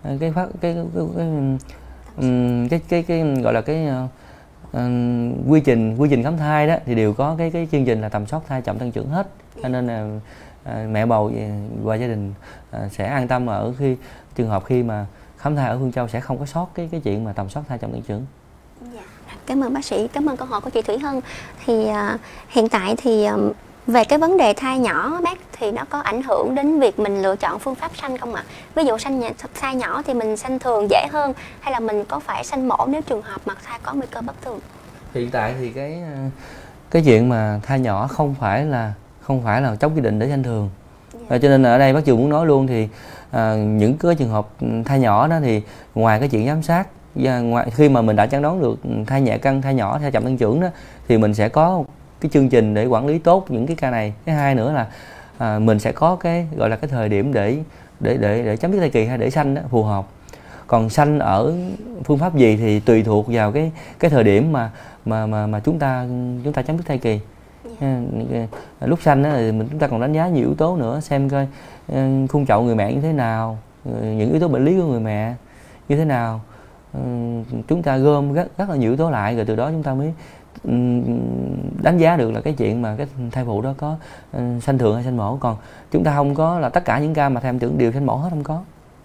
S2: gọi là quy trình khám thai đó thì đều có cái chương trình là tầm soát thai chậm tăng trưởng hết. Cho nên là mẹ bầu và gia đình sẽ an tâm ở trường hợp khi mà khám thai ở Phương Châu sẽ không có sót cái chuyện mà tầm soát thai chậm tăng trưởng.
S1: Dạ. Cảm ơn bác sĩ, cảm ơn câu hỏi của chị Thủy Hân. Thì hiện tại thì về cái vấn đề thai nhỏ bác, thì nó có ảnh hưởng đến việc mình lựa chọn phương pháp sanh không ạ? Ví dụ thai nhỏ thì mình sanh thường dễ hơn, hay là mình có phải sanh mổ nếu trường hợp mà thai có nguy cơ bất thường?
S2: Hiện tại thì cái chuyện mà thai nhỏ không phải là chống quy định để sanh thường. Cho nên ở đây bác Trường muốn nói luôn thì những cái trường hợp thai nhỏ đó thì ngoài cái chuyện giám sát, khi mà mình đã chẩn đoán được thai nhẹ cân, thai nhỏ, thai chậm tăng trưởng đó thì mình sẽ có cái chương trình để quản lý tốt những cái ca này. Cái hai nữa là mình sẽ có cái gọi là cái thời điểm để chấm dứt thai kỳ hay để sanh đó phù hợp. Còn sanh ở phương pháp gì thì tùy thuộc vào cái thời điểm mà chúng ta chấm dứt thai kỳ. Lúc sanh đó thì chúng ta còn đánh giá nhiều yếu tố nữa, xem coi khung chậu người mẹ như thế nào, những yếu tố bệnh lý của người mẹ như thế nào. Chúng ta gom rất là nhiều yếu tố lại, rồi từ đó chúng ta mới đánh giá được là cái chuyện mà cái thai phụ đó có sanh thường hay sanh mổ. Còn chúng ta không có là tất cả những ca mà thai tưởng đều sanh mổ hết, không có.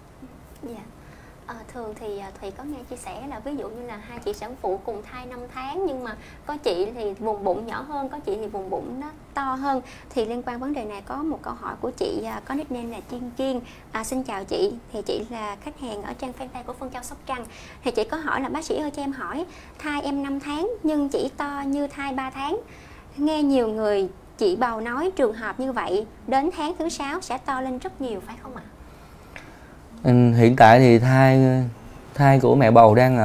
S1: Thường thì Thùy có nghe chia sẻ là ví dụ như là hai chị sản phụ cùng thai 5 tháng, nhưng mà có chị thì vùng bụng nhỏ hơn, có chị thì vùng bụng nó to hơn. Thì liên quan vấn đề này có một câu hỏi của chị có nickname là Chiên Chiên. Xin chào chị, thì chị là khách hàng ở trang fanpage của Phương Châu Sóc Trăng. Thì chị có hỏi là bác sĩ ơi cho em hỏi, thai em 5 tháng nhưng chỉ to như thai 3 tháng. Nghe nhiều người chị bầu nói trường hợp như vậy đến tháng thứ 6 sẽ to lên rất nhiều, phải không ạ?
S2: Hiện tại thì thai của mẹ bầu đang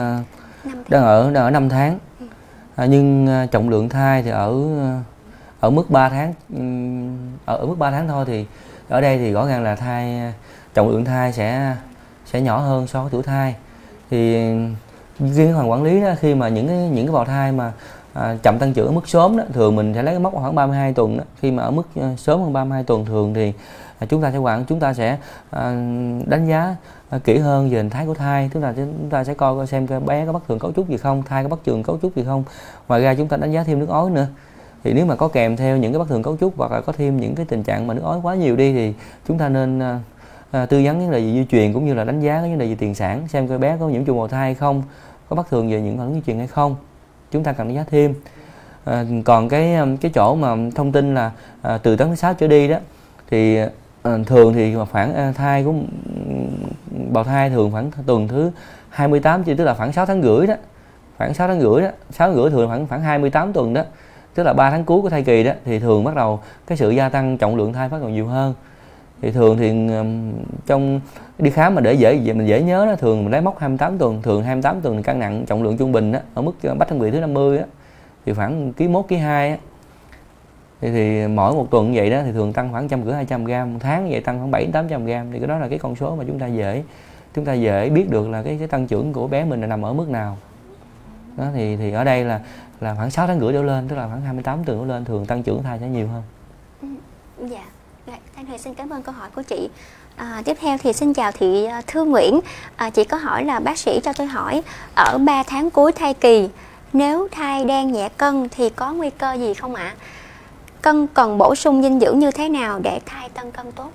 S2: ở 5 tháng. Nhưng trọng lượng thai thì ở mức 3 tháng, ở mức 3 tháng thôi. Thì ở đây thì rõ ràng là trọng lượng thai sẽ nhỏ hơn so với tuổi thai. Thì riêng phần quản lý đó, khi mà những cái bào thai mà chậm tăng trưởng ở mức sớm đó, thường mình sẽ lấy cái mốc khoảng 32 tuần đó. Khi mà ở mức sớm hơn 32 tuần thường thì chúng ta sẽ đánh giá kỹ hơn về hình thái của thai. Chúng ta sẽ coi xem cái bé có bất thường cấu trúc gì không, thai có bất thường cấu trúc gì không. Ngoài ra chúng ta đánh giá thêm nước ối nữa. Thì nếu mà có kèm theo những cái bất thường cấu trúc hoặc là có thêm những cái tình trạng mà nước ối quá nhiều đi thì chúng ta nên tư vấn vấn đề gì di truyền, cũng như là đánh giá cái vấn đề gì tiền sản, xem coi bé có nhiễm trùng bào thai hay không, có bất thường về những phản ứng di truyền hay không, chúng ta cần đánh giá thêm. Còn cái chỗ mà thông tin là từ tuần thứ 6 trở đi đó thì thường thì khoảng thai của bào thai thường khoảng tuần thứ 28, tức là khoảng 6 tháng rưỡi đó, khoảng 6 tháng rưỡi đó, 6 tháng rưỡi thường khoảng 28 tuần đó, tức là 3 tháng cuối của thai kỳ đó, thì thường bắt đầu cái sự gia tăng trọng lượng thai bắt đầu nhiều hơn. Thì thường thì trong đi khám mà để mình dễ nhớ đó, thường mình lấy mốc 28 tuần, thường 28 tuần cân nặng trọng lượng trung bình đó, ở mức bách thân vị thứ 50 á, thì khoảng ký 1 ký 2 á. Thì mỗi một tuần như vậy đó thì thường tăng khoảng 150-200 gram, tháng vậy tăng khoảng 700-800 gram. Thì cái đó là cái con số mà chúng ta dễ biết được là cái tăng trưởng của bé mình là nằm ở mức nào. Đó thì ở đây là khoảng 6 tháng rưỡi đổ lên, tức là khoảng 28 tuần đổ lên, thường tăng trưởng thai sẽ nhiều hơn.
S1: Dạ. Thanh Huyền xin cảm ơn câu hỏi của chị. Tiếp theo thì xin chào thị Thư Nguyễn. Chị có hỏi là bác sĩ cho tôi hỏi ở 3 tháng cuối thai kỳ, nếu thai đang nhẹ cân thì có nguy cơ gì không ạ? Cân cần bổ sung dinh dưỡng như thế nào để thai tăng cân tốt?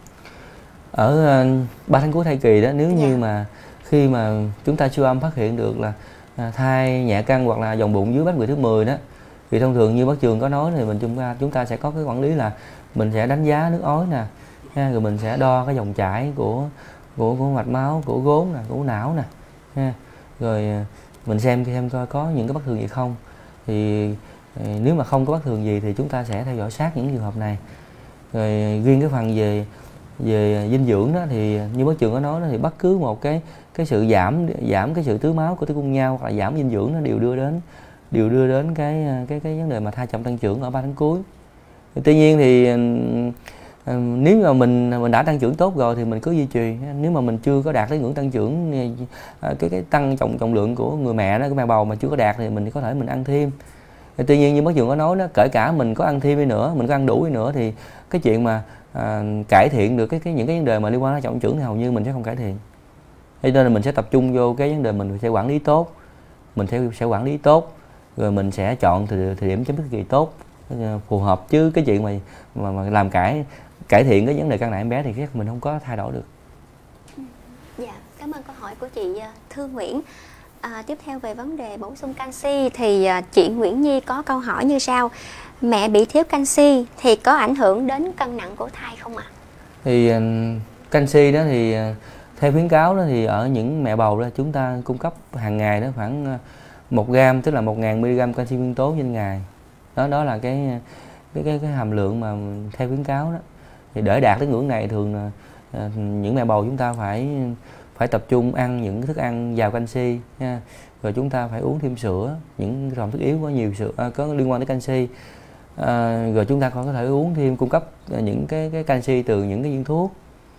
S2: Ở 3 tháng cuối thai kỳ đó, nếu như mà khi mà chúng ta siêu âm phát hiện được là thai nhẹ cân hoặc là vòng bụng dưới bách vị thứ 10 đó, thì thông thường như bác Trường có nói thì chúng ta sẽ có cái quản lý là mình sẽ đánh giá nước ối nè, rồi mình sẽ đo cái dòng chảy của mạch máu, của gốn nè, của não nè, rồi mình xem coi có những cái bất thường gì không. Thì nếu mà không có bất thường gì thì chúng ta sẽ theo dõi sát những trường hợp này. Rồi riêng cái phần về dinh dưỡng đó thì như bác Trường có nói đó, thì bất cứ một cái sự giảm cái sự tưới máu của tử cung nhau hoặc là giảm dinh dưỡng nó đều đưa đến cái vấn đề mà thai chậm tăng trưởng ở 3 tháng cuối. Tuy nhiên thì nếu mà mình đã tăng trưởng tốt rồi thì mình cứ duy trì. Nếu mà mình chưa có đạt tới ngưỡng tăng trưởng cái tăng trọng lượng của người mẹ đó, của mẹ bầu mà chưa có đạt thì mình có thể mình ăn thêm. Tuy nhiên như bác Trường có nói đó, kể cả mình có ăn thêm đi nữa, mình có ăn đủ đi nữa thì cái chuyện mà cải thiện được những cái vấn đề mà liên quan đến trọng trưởng thì hầu như mình sẽ không cải thiện. Thế nên là mình sẽ tập trung vô cái vấn đề mình sẽ quản lý tốt, rồi mình sẽ chọn thời điểm chấm dứt kỳ tốt phù hợp, chứ cái chuyện mà làm cải thiện cái vấn đề cân nặng em bé thì chắc mình không có thay đổi được.
S1: Dạ, cảm ơn câu hỏi của chị Thư Nguyễn. Tiếp theo về vấn đề bổ sung canxi thì chị Nguyễn Nhi có câu hỏi như sau: mẹ bị thiếu canxi thì có ảnh hưởng đến cân nặng của thai không ạ?
S2: Thì canxi đó thì theo khuyến cáo đó thì ở những mẹ bầu đó chúng ta cung cấp hàng ngày đó khoảng 1 gram, tức là 1000 mg canxi nguyên tố trên ngày. Đó là cái hàm lượng mà theo khuyến cáo đó. Thì để đạt tới ngưỡng này thường là những mẹ bầu chúng ta phải tập trung ăn những thức ăn giàu canxi nha. Rồi chúng ta phải uống thêm sữa, những dòng thức yếu có nhiều sữa có liên quan tới canxi. Rồi chúng ta còn có thể uống thêm, cung cấp những cái canxi từ những cái viên thuốc.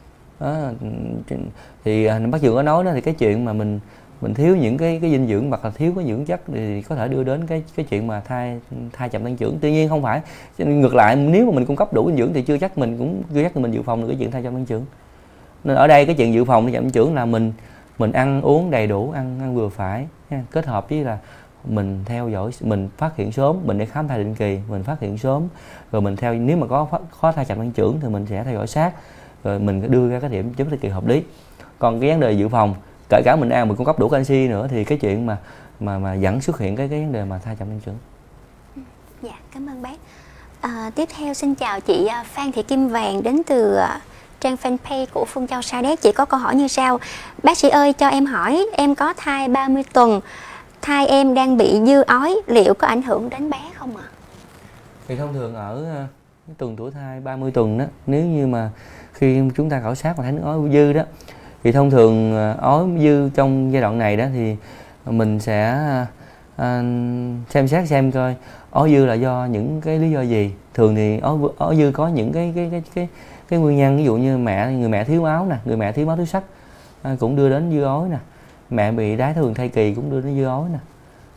S2: Thì bác Trường có nói đó, thì cái chuyện mà mình thiếu những cái dinh dưỡng hoặc là thiếu cái dưỡng chất thì có thể đưa đến cái chuyện mà thai chậm tăng trưởng. Tuy nhiên không phải, ngược lại, nếu mà mình cung cấp đủ dinh dưỡng thì chưa chắc mình dự phòng được cái chuyện thai chậm tăng trưởng. Nên ở đây cái chuyện dự phòng thai chậm tăng trưởng là mình ăn uống đầy đủ, ăn vừa phải nha. Kết hợp với là mình theo dõi, mình phát hiện sớm, mình để khám thai định kỳ, mình phát hiện sớm, rồi mình nếu mà có thai chậm tăng trưởng thì mình sẽ theo dõi sát, rồi mình đưa ra cái điểm chấm dứt kỳ hợp lý. Còn cái vấn đề dự phòng, kể cả mình ăn mình cung cấp đủ canxi nữa thì cái chuyện mà vẫn xuất hiện cái vấn đề mà thai chậm tăng trưởng.
S1: Dạ, cảm ơn bác. Tiếp theo xin chào chị Phan Thị Kim Vàng đến từ trang fanpage của Phương Châu Sa Đéc. Chị có câu hỏi như sau: bác sĩ ơi, cho em hỏi, em có thai 30 tuần, thai em đang bị dư ói, liệu có ảnh hưởng đến bé không ạ?
S2: Thì thông thường ở tuần tuổi thai 30 tuần đó, nếu như mà khi chúng ta khảo sát và thấy nước ói dư đó, thì thông thường ói dư trong giai đoạn này đó thì mình sẽ xem xét xem coi ói dư là do những cái lý do gì. Thường thì ói dư có những cái nguyên nhân, ví dụ như người mẹ thiếu máu nè, người mẹ thiếu máu, thiếu sắt cũng đưa đến dư ói nè, mẹ bị đái tháo đường thai kỳ cũng đưa đến dư ói nè.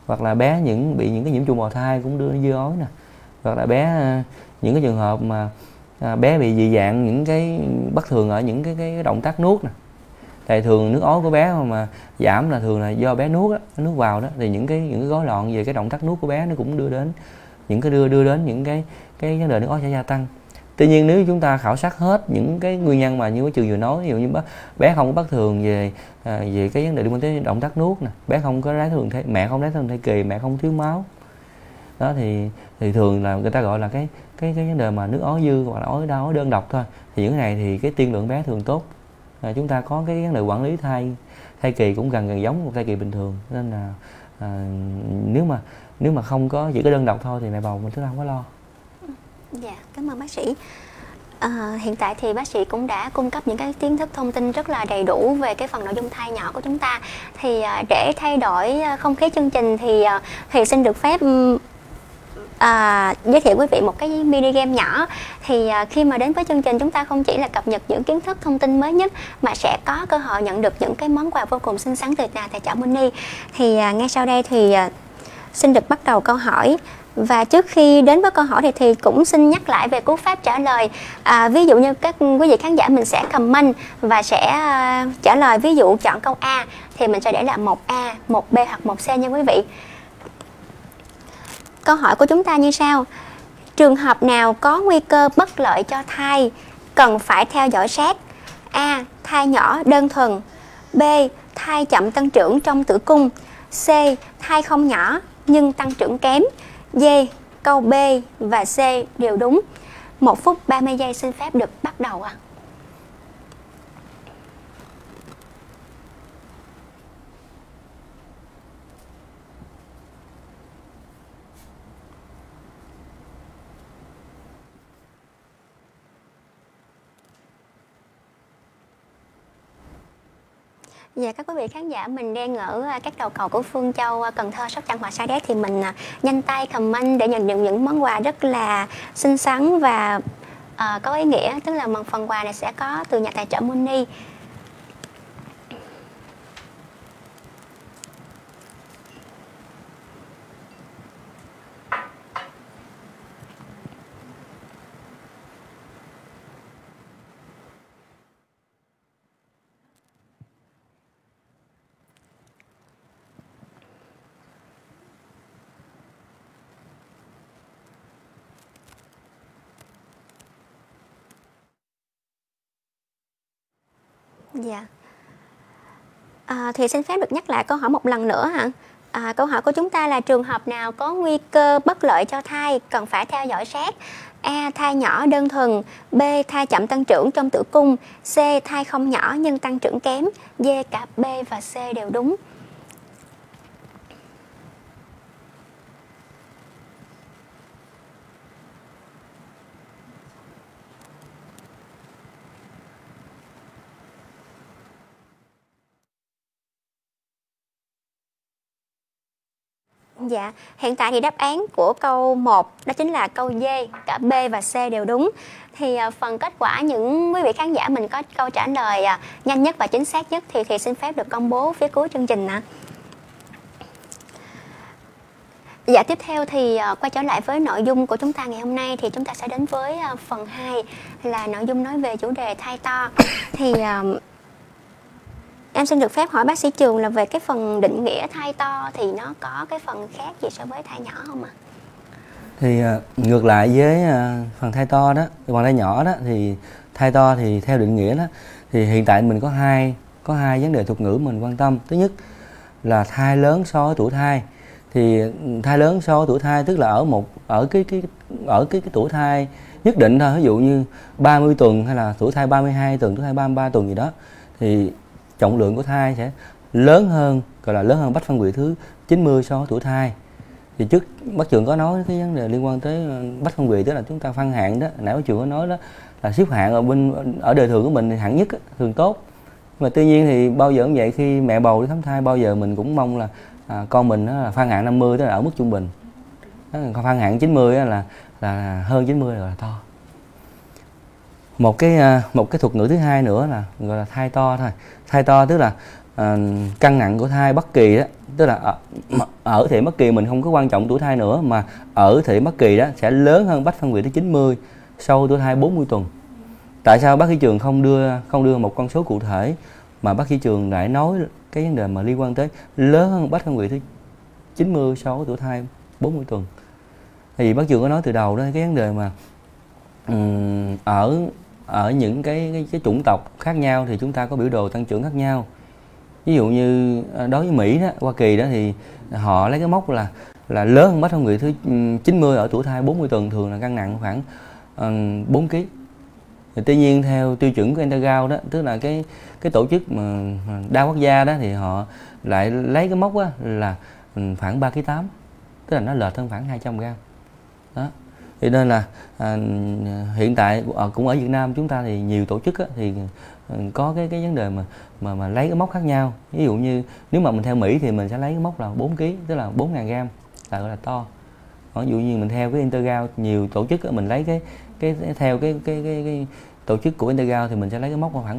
S2: hoặc là bé bị những cái nhiễm trùng bào thai cũng đưa dư ối nè, hoặc là bé những cái trường hợp mà bé bị dị dạng, những cái bất thường ở những cái động tác nuốt nè. Tại thường nước ối của bé mà giảm là thường là do bé nuốt đó, nuốt vào đó, thì những cái rối loạn về cái động tác nuốt của bé nó cũng đưa đến những cái vấn đề nước ối sẽ gia tăng. Tuy nhiên nếu chúng ta khảo sát hết những cái nguyên nhân mà như Trường vừa nói, ví dụ như bé không có bất thường về cái vấn đề liên quan tới động tác nuốt nè, bé không có đái tháo đường mẹ không đái tháo đường thai kỳ, mẹ không thiếu máu đó, thì thường là người ta gọi là cái vấn đề mà nước ối dư hoặc là ối đơn độc thôi. Thì những cái này thì cái tiên lượng bé thường tốt. Chúng ta có cái vấn đề quản lý thai kỳ cũng gần giống một thai kỳ bình thường, nên là nếu mà không có chỉ có đơn độc thôi thì mẹ bầu mình chúng ta không có lo.
S1: Dạ, cảm ơn bác sĩ. Hiện tại thì bác sĩ cũng đã cung cấp những cái kiến thức thông tin rất là đầy đủ về cái phần nội dung thai nhỏ của chúng ta. Thì để thay đổi không khí chương trình thì xin được phép giới thiệu quý vị một cái mini game nhỏ. Thì khi mà đến với chương trình, chúng ta không chỉ là cập nhật những kiến thức thông tin mới nhất mà sẽ có cơ hội nhận được những cái món quà vô cùng xinh xắn từ nhà tài trợ Money. Thì ngay sau đây thì xin được bắt đầu câu hỏi. Và trước khi đến với câu hỏi thì cũng xin nhắc lại về cú pháp trả lời. Ví dụ như các quý vị khán giả mình sẽ comment và sẽ trả lời, ví dụ chọn câu A thì mình sẽ để là 1A, 1B hoặc 1C nha quý vị. Câu hỏi của chúng ta như sau: trường hợp nào có nguy cơ bất lợi cho thai cần phải theo dõi sát? A. Thai nhỏ đơn thuần. B. Thai chậm tăng trưởng trong tử cung. C. Thai không nhỏ nhưng tăng trưởng kém. D. Câu B và C đều đúng. 1 phút 30 giây xin phép được bắt đầu ạ. Dạ, các quý vị khán giả mình đang ở các đầu cầu của Phương Châu, Cần Thơ, Sóc Trăng hoặc Sa Đéc thì mình nhanh tay comment để nhận được những món quà rất là xinh xắn và có ý nghĩa. Tức là một phần quà này sẽ có từ nhà tài trợ Money. Dạ. Thì xin phép được nhắc lại câu hỏi một lần nữa hả? Câu hỏi của chúng ta là trường hợp nào có nguy cơ bất lợi cho thai cần phải theo dõi sát? A. Thai nhỏ đơn thuần. B. Thai chậm tăng trưởng trong tử cung. C. Thai không nhỏ nhưng tăng trưởng kém. D. Cả B và C đều đúng. Dạ, hiện tại thì đáp án của câu 1 đó chính là câu D, cả B và C đều đúng. Thì phần kết quả những quý vị khán giả mình có câu trả lời nhanh nhất và chính xác nhất thì xin phép được công bố phía cuối chương trình ạ. Dạ, tiếp theo thì quay trở lại với nội dung của chúng ta ngày hôm nay thì chúng ta sẽ đến với phần 2 là nội dung nói về chủ đề thai to. Thì em xin được phép hỏi bác sĩ Trường là về cái phần định nghĩa thai to thì nó có cái phần khác gì so với thai nhỏ không ạ?
S2: Thì ngược lại với phần thai to đó, phần thai nhỏ đó, thì thai to thì theo định nghĩa đó thì hiện tại mình có hai vấn đề thuật ngữ mình quan tâm. Thứ nhất là thai lớn so với tuổi thai. Thì thai lớn so với tuổi thai tức là ở cái tuổi thai nhất định thôi, ví dụ như 30 tuần hay là tuổi thai 32 tuần, tuổi thai 33 tuần gì đó, thì trọng lượng của thai sẽ lớn hơn, gọi là lớn hơn bách phân vị thứ 90 so với tuổi thai. Thì trước bác Trường có nói cái vấn đề liên quan tới bách phân vị, tức là chúng ta phân hạng đó, nãy bác Trường có nói đó là xếp hạng ở đời thường của mình thì hạng nhất thường tốt. Mà tuy nhiên thì bao giờ cũng vậy, khi mẹ bầu đi khám thai bao giờ mình cũng mong là con mình là phân hạng 50, tức là ở mức trung bình. Phân hạng 90 là hơn 90 là to. Một cái thuật ngữ thứ hai nữa là gọi là thai to thôi. Thai to tức là cân nặng của thai bất kỳ đó, tức là ở thời Mắc Kỳ mình không có quan trọng tuổi thai nữa, mà ở thời Mắc Kỳ đó sẽ lớn hơn bách phân vị thứ 90 sau tuổi thai 40 tuần. Tại sao bác sĩ Trường không đưa một con số cụ thể, mà bác sĩ Trường lại nói cái vấn đề mà liên quan tới lớn hơn bách phân vị thứ 90 sau tuổi thai 40 tuần? Thì bác Trường có nói từ đầu đó, cái vấn đề mà ở những cái chủng tộc khác nhau thì chúng ta có biểu đồ tăng trưởng khác nhau. Ví dụ như đối với Mỹ đó, Hoa Kỳ đó, thì họ lấy cái mốc là lớn hơn bách phân vị thứ 90 ở tuổi thai 40 tuần, thường là cân nặng khoảng 4 kg. Tuy nhiên theo tiêu chuẩn của Intergal đó, tức là cái tổ chức mà đa quốc gia đó, thì họ lại lấy cái mốc là khoảng 3,8 kg, tức là nó lệch hơn khoảng 200 gram đó. Thì nên là hiện tại cũng ở Việt Nam chúng ta thì nhiều tổ chức thì có cái vấn đề mà lấy cái mốc khác nhau. Ví dụ như nếu mà mình theo Mỹ thì mình sẽ lấy cái mốc là 4 kg, tức là 4.000 gram, là gọi là to. Ví dụ như mình theo cái Intergal, nhiều tổ chức mình lấy theo cái tổ chức của Intergal thì mình sẽ lấy cái mốc khoảng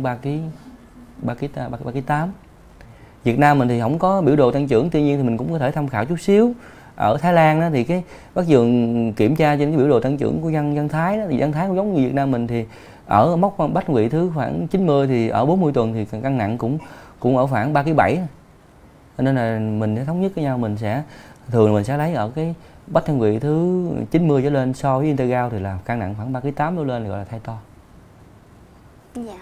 S2: 3,8 kg. Việt Nam mình thì không có biểu đồ tăng trưởng, tuy nhiên thì mình cũng có thể tham khảo chút xíu. Ở Thái Lan đó, thì cái bác Trường kiểm tra trên cái biểu đồ tăng trưởng của dân Thái đó, thì dân Thái cũng giống như Việt Nam mình, thì ở mốc bách phân vị thứ khoảng 90 thì ở 40 tuần thì cân nặng cũng ở khoảng 3,7 kg. Nên là mình sẽ thống nhất với nhau, mình sẽ thường lấy ở cái bách phân vị thứ 90 trở lên, so với Intergal thì là cân nặng khoảng 3,8 kg đổ lên, gọi là thai to.
S1: Dạ.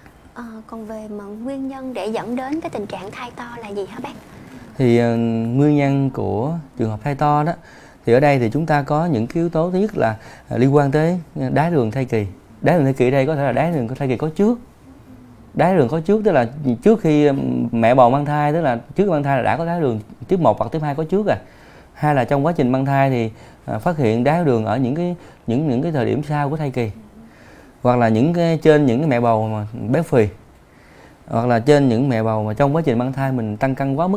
S1: Còn về mà nguyên nhân để dẫn đến cái tình trạng thai to là gì hả bác?
S2: Thì nguyên nhân của trường hợp thai to đó, thì ở đây thì chúng ta có những cái yếu tố. Thứ nhất là liên quan tới đái đường thai kỳ. Đái đường thai kỳ đây có thể là đái đường thai kỳ có trước. Đái đường có trước tức là trước khi mẹ bầu mang thai, tức là trước mang thai là đã có đái đường tiếp 1 hoặc tiếp 2 có trước. Hay là trong quá trình mang thai thì phát hiện đái đường ở những cái thời điểm sau của thai kỳ, hoặc là trên những cái mẹ bầu mà béo phì, hoặc là trên những mẹ bầu mà trong quá trình mang thai mình tăng cân quá mức,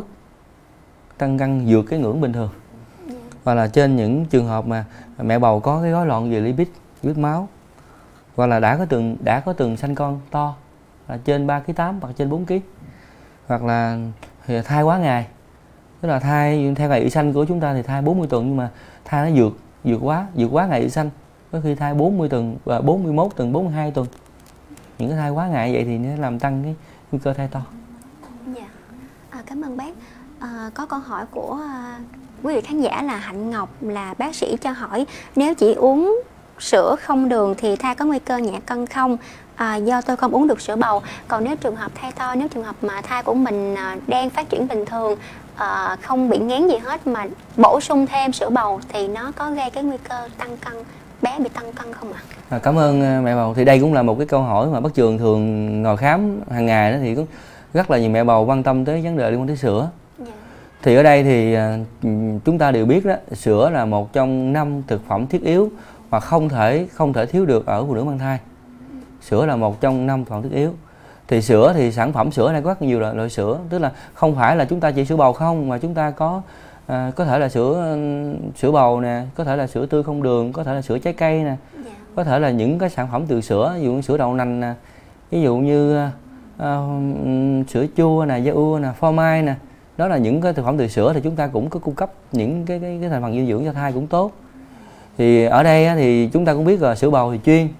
S2: tăng cân vượt cái ngưỡng bình thường, hoặc là trên những trường hợp mà mẹ bầu có cái rối loạn về lipid máu, hoặc là đã có từng sanh con to là trên 3,8 kg hoặc trên 4 kg, hoặc là thai quá ngày, tức là thai theo ngày dự sanh của chúng ta thì thai 40 tuần nhưng mà thai nó vượt quá ngày dự sanh, có khi thai 40 tuần và 41 tuần, 42 tuần. Những cái thai quá ngày vậy thì nó làm tăng cái nguy cơ thai to.
S1: Dạ. Cảm ơn bác. Có câu hỏi của quý vị khán giả là Hạnh Ngọc, là bác sĩ cho hỏi nếu chỉ uống sữa không đường thì thai có nguy cơ nhẹ cân không? Do tôi không uống được sữa bầu. Còn nếu trường hợp thai to, nếu trường hợp mà thai của mình đang phát triển bình thường, không bị nghén gì hết mà bổ sung thêm sữa bầu thì nó có gây cái nguy cơ tăng cân, bé bị tăng cân không ạ?
S2: Cảm ơn mẹ bầu. Thì đây cũng là một cái câu hỏi mà bác Trường thường ngồi khám hàng ngày đó, thì cũng rất là nhiều mẹ bầu quan tâm tới vấn đề liên quan tới sữa.
S1: Yeah.
S2: Thì ở đây thì chúng ta đều biết đó, sữa là một trong 5 thực phẩm thiết yếu mà không thể thiếu được ở phụ nữ mang thai. Sữa là một trong 5 thực phẩm thiết yếu. Thì sữa thì sản phẩm sữa này có rất nhiều loại sữa, tức là không phải là chúng ta chỉ sữa bầu không, mà chúng ta có thể là sữa bầu nè, có thể là sữa tươi không đường, có thể là sữa trái cây nè, có thể là những cái sản phẩm từ sữa, ví dụ như sữa đậu nành nè, ví dụ như sữa chua nè, yaourt nè, phô mai nè. Đó là những cái thực phẩm từ sữa, thì chúng ta cũng có cung cấp những cái thành phần dinh dưỡng cho thai cũng tốt. Thì ở đây thì chúng ta cũng biết là sữa bầu thì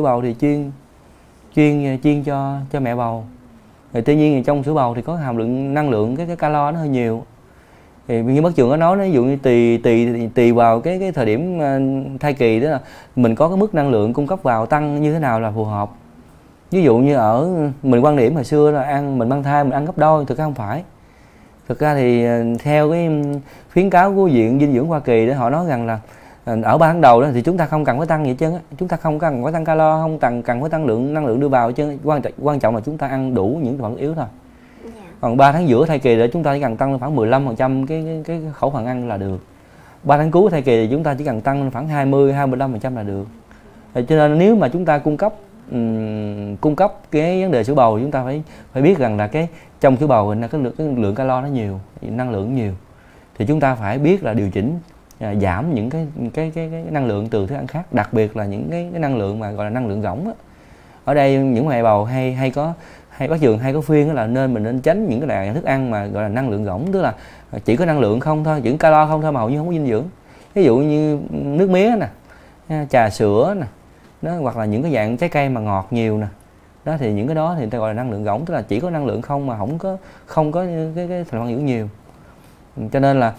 S2: chuyên cho mẹ bầu. Thì tuy nhiên thì trong sữa bầu thì có hàm lượng năng lượng, cái calo nó hơi nhiều. Thì như bác Trường có nói, ví dụ như tùy vào cái thời điểm thai kỳ, đó là mình có cái mức năng lượng cung cấp vào tăng như thế nào là phù hợp. Ví dụ như ở mình quan điểm hồi xưa là mình mang thai mình ăn gấp đôi, thực ra không phải. Thực ra thì theo cái khuyến cáo của Viện Dinh dưỡng Hoa Kỳ đó, họ nói rằng là ở 3 tháng đầu đó thì chúng ta không cần phải tăng gì hết trơn á, chúng ta không cần phải tăng calo, không cần phải tăng năng lượng đưa vào hết trơn. Quan trọng là chúng ta ăn đủ những thực phẩm yếu thôi. Còn 3 tháng giữa thai kỳ để chúng ta chỉ cần tăng khoảng 15% cái khẩu phần ăn là được. 3 tháng cuối thai kỳ thì chúng ta chỉ cần tăng khoảng 20-25% là được. Cho nên nếu mà chúng ta cung cấp cái vấn đề sữa bầu, chúng ta phải biết rằng là cái trong sữa bầu là cái lượng calo nó nhiều, năng lượng nhiều, thì chúng ta phải biết là điều chỉnh, giảm những cái năng lượng từ thức ăn khác, đặc biệt là những cái năng lượng mà gọi là năng lượng rỗng á. Ở đây những mẹ bầu hay hay bác Trường hay có khuyên là mình nên tránh những cái loại thức ăn mà gọi là năng lượng gỗng, tức là chỉ có năng lượng không thôi, chỉ calo không thôi mà hầu như không có dinh dưỡng. Ví dụ như nước mía nè, trà sữa nè, đó, hoặc là những cái dạng trái cây mà ngọt nhiều nè, đó thì những cái đó thì người ta gọi là năng lượng gỗng, tức là chỉ có năng lượng không mà không có cái thành phần dinh dưỡng nhiều. Cho nên là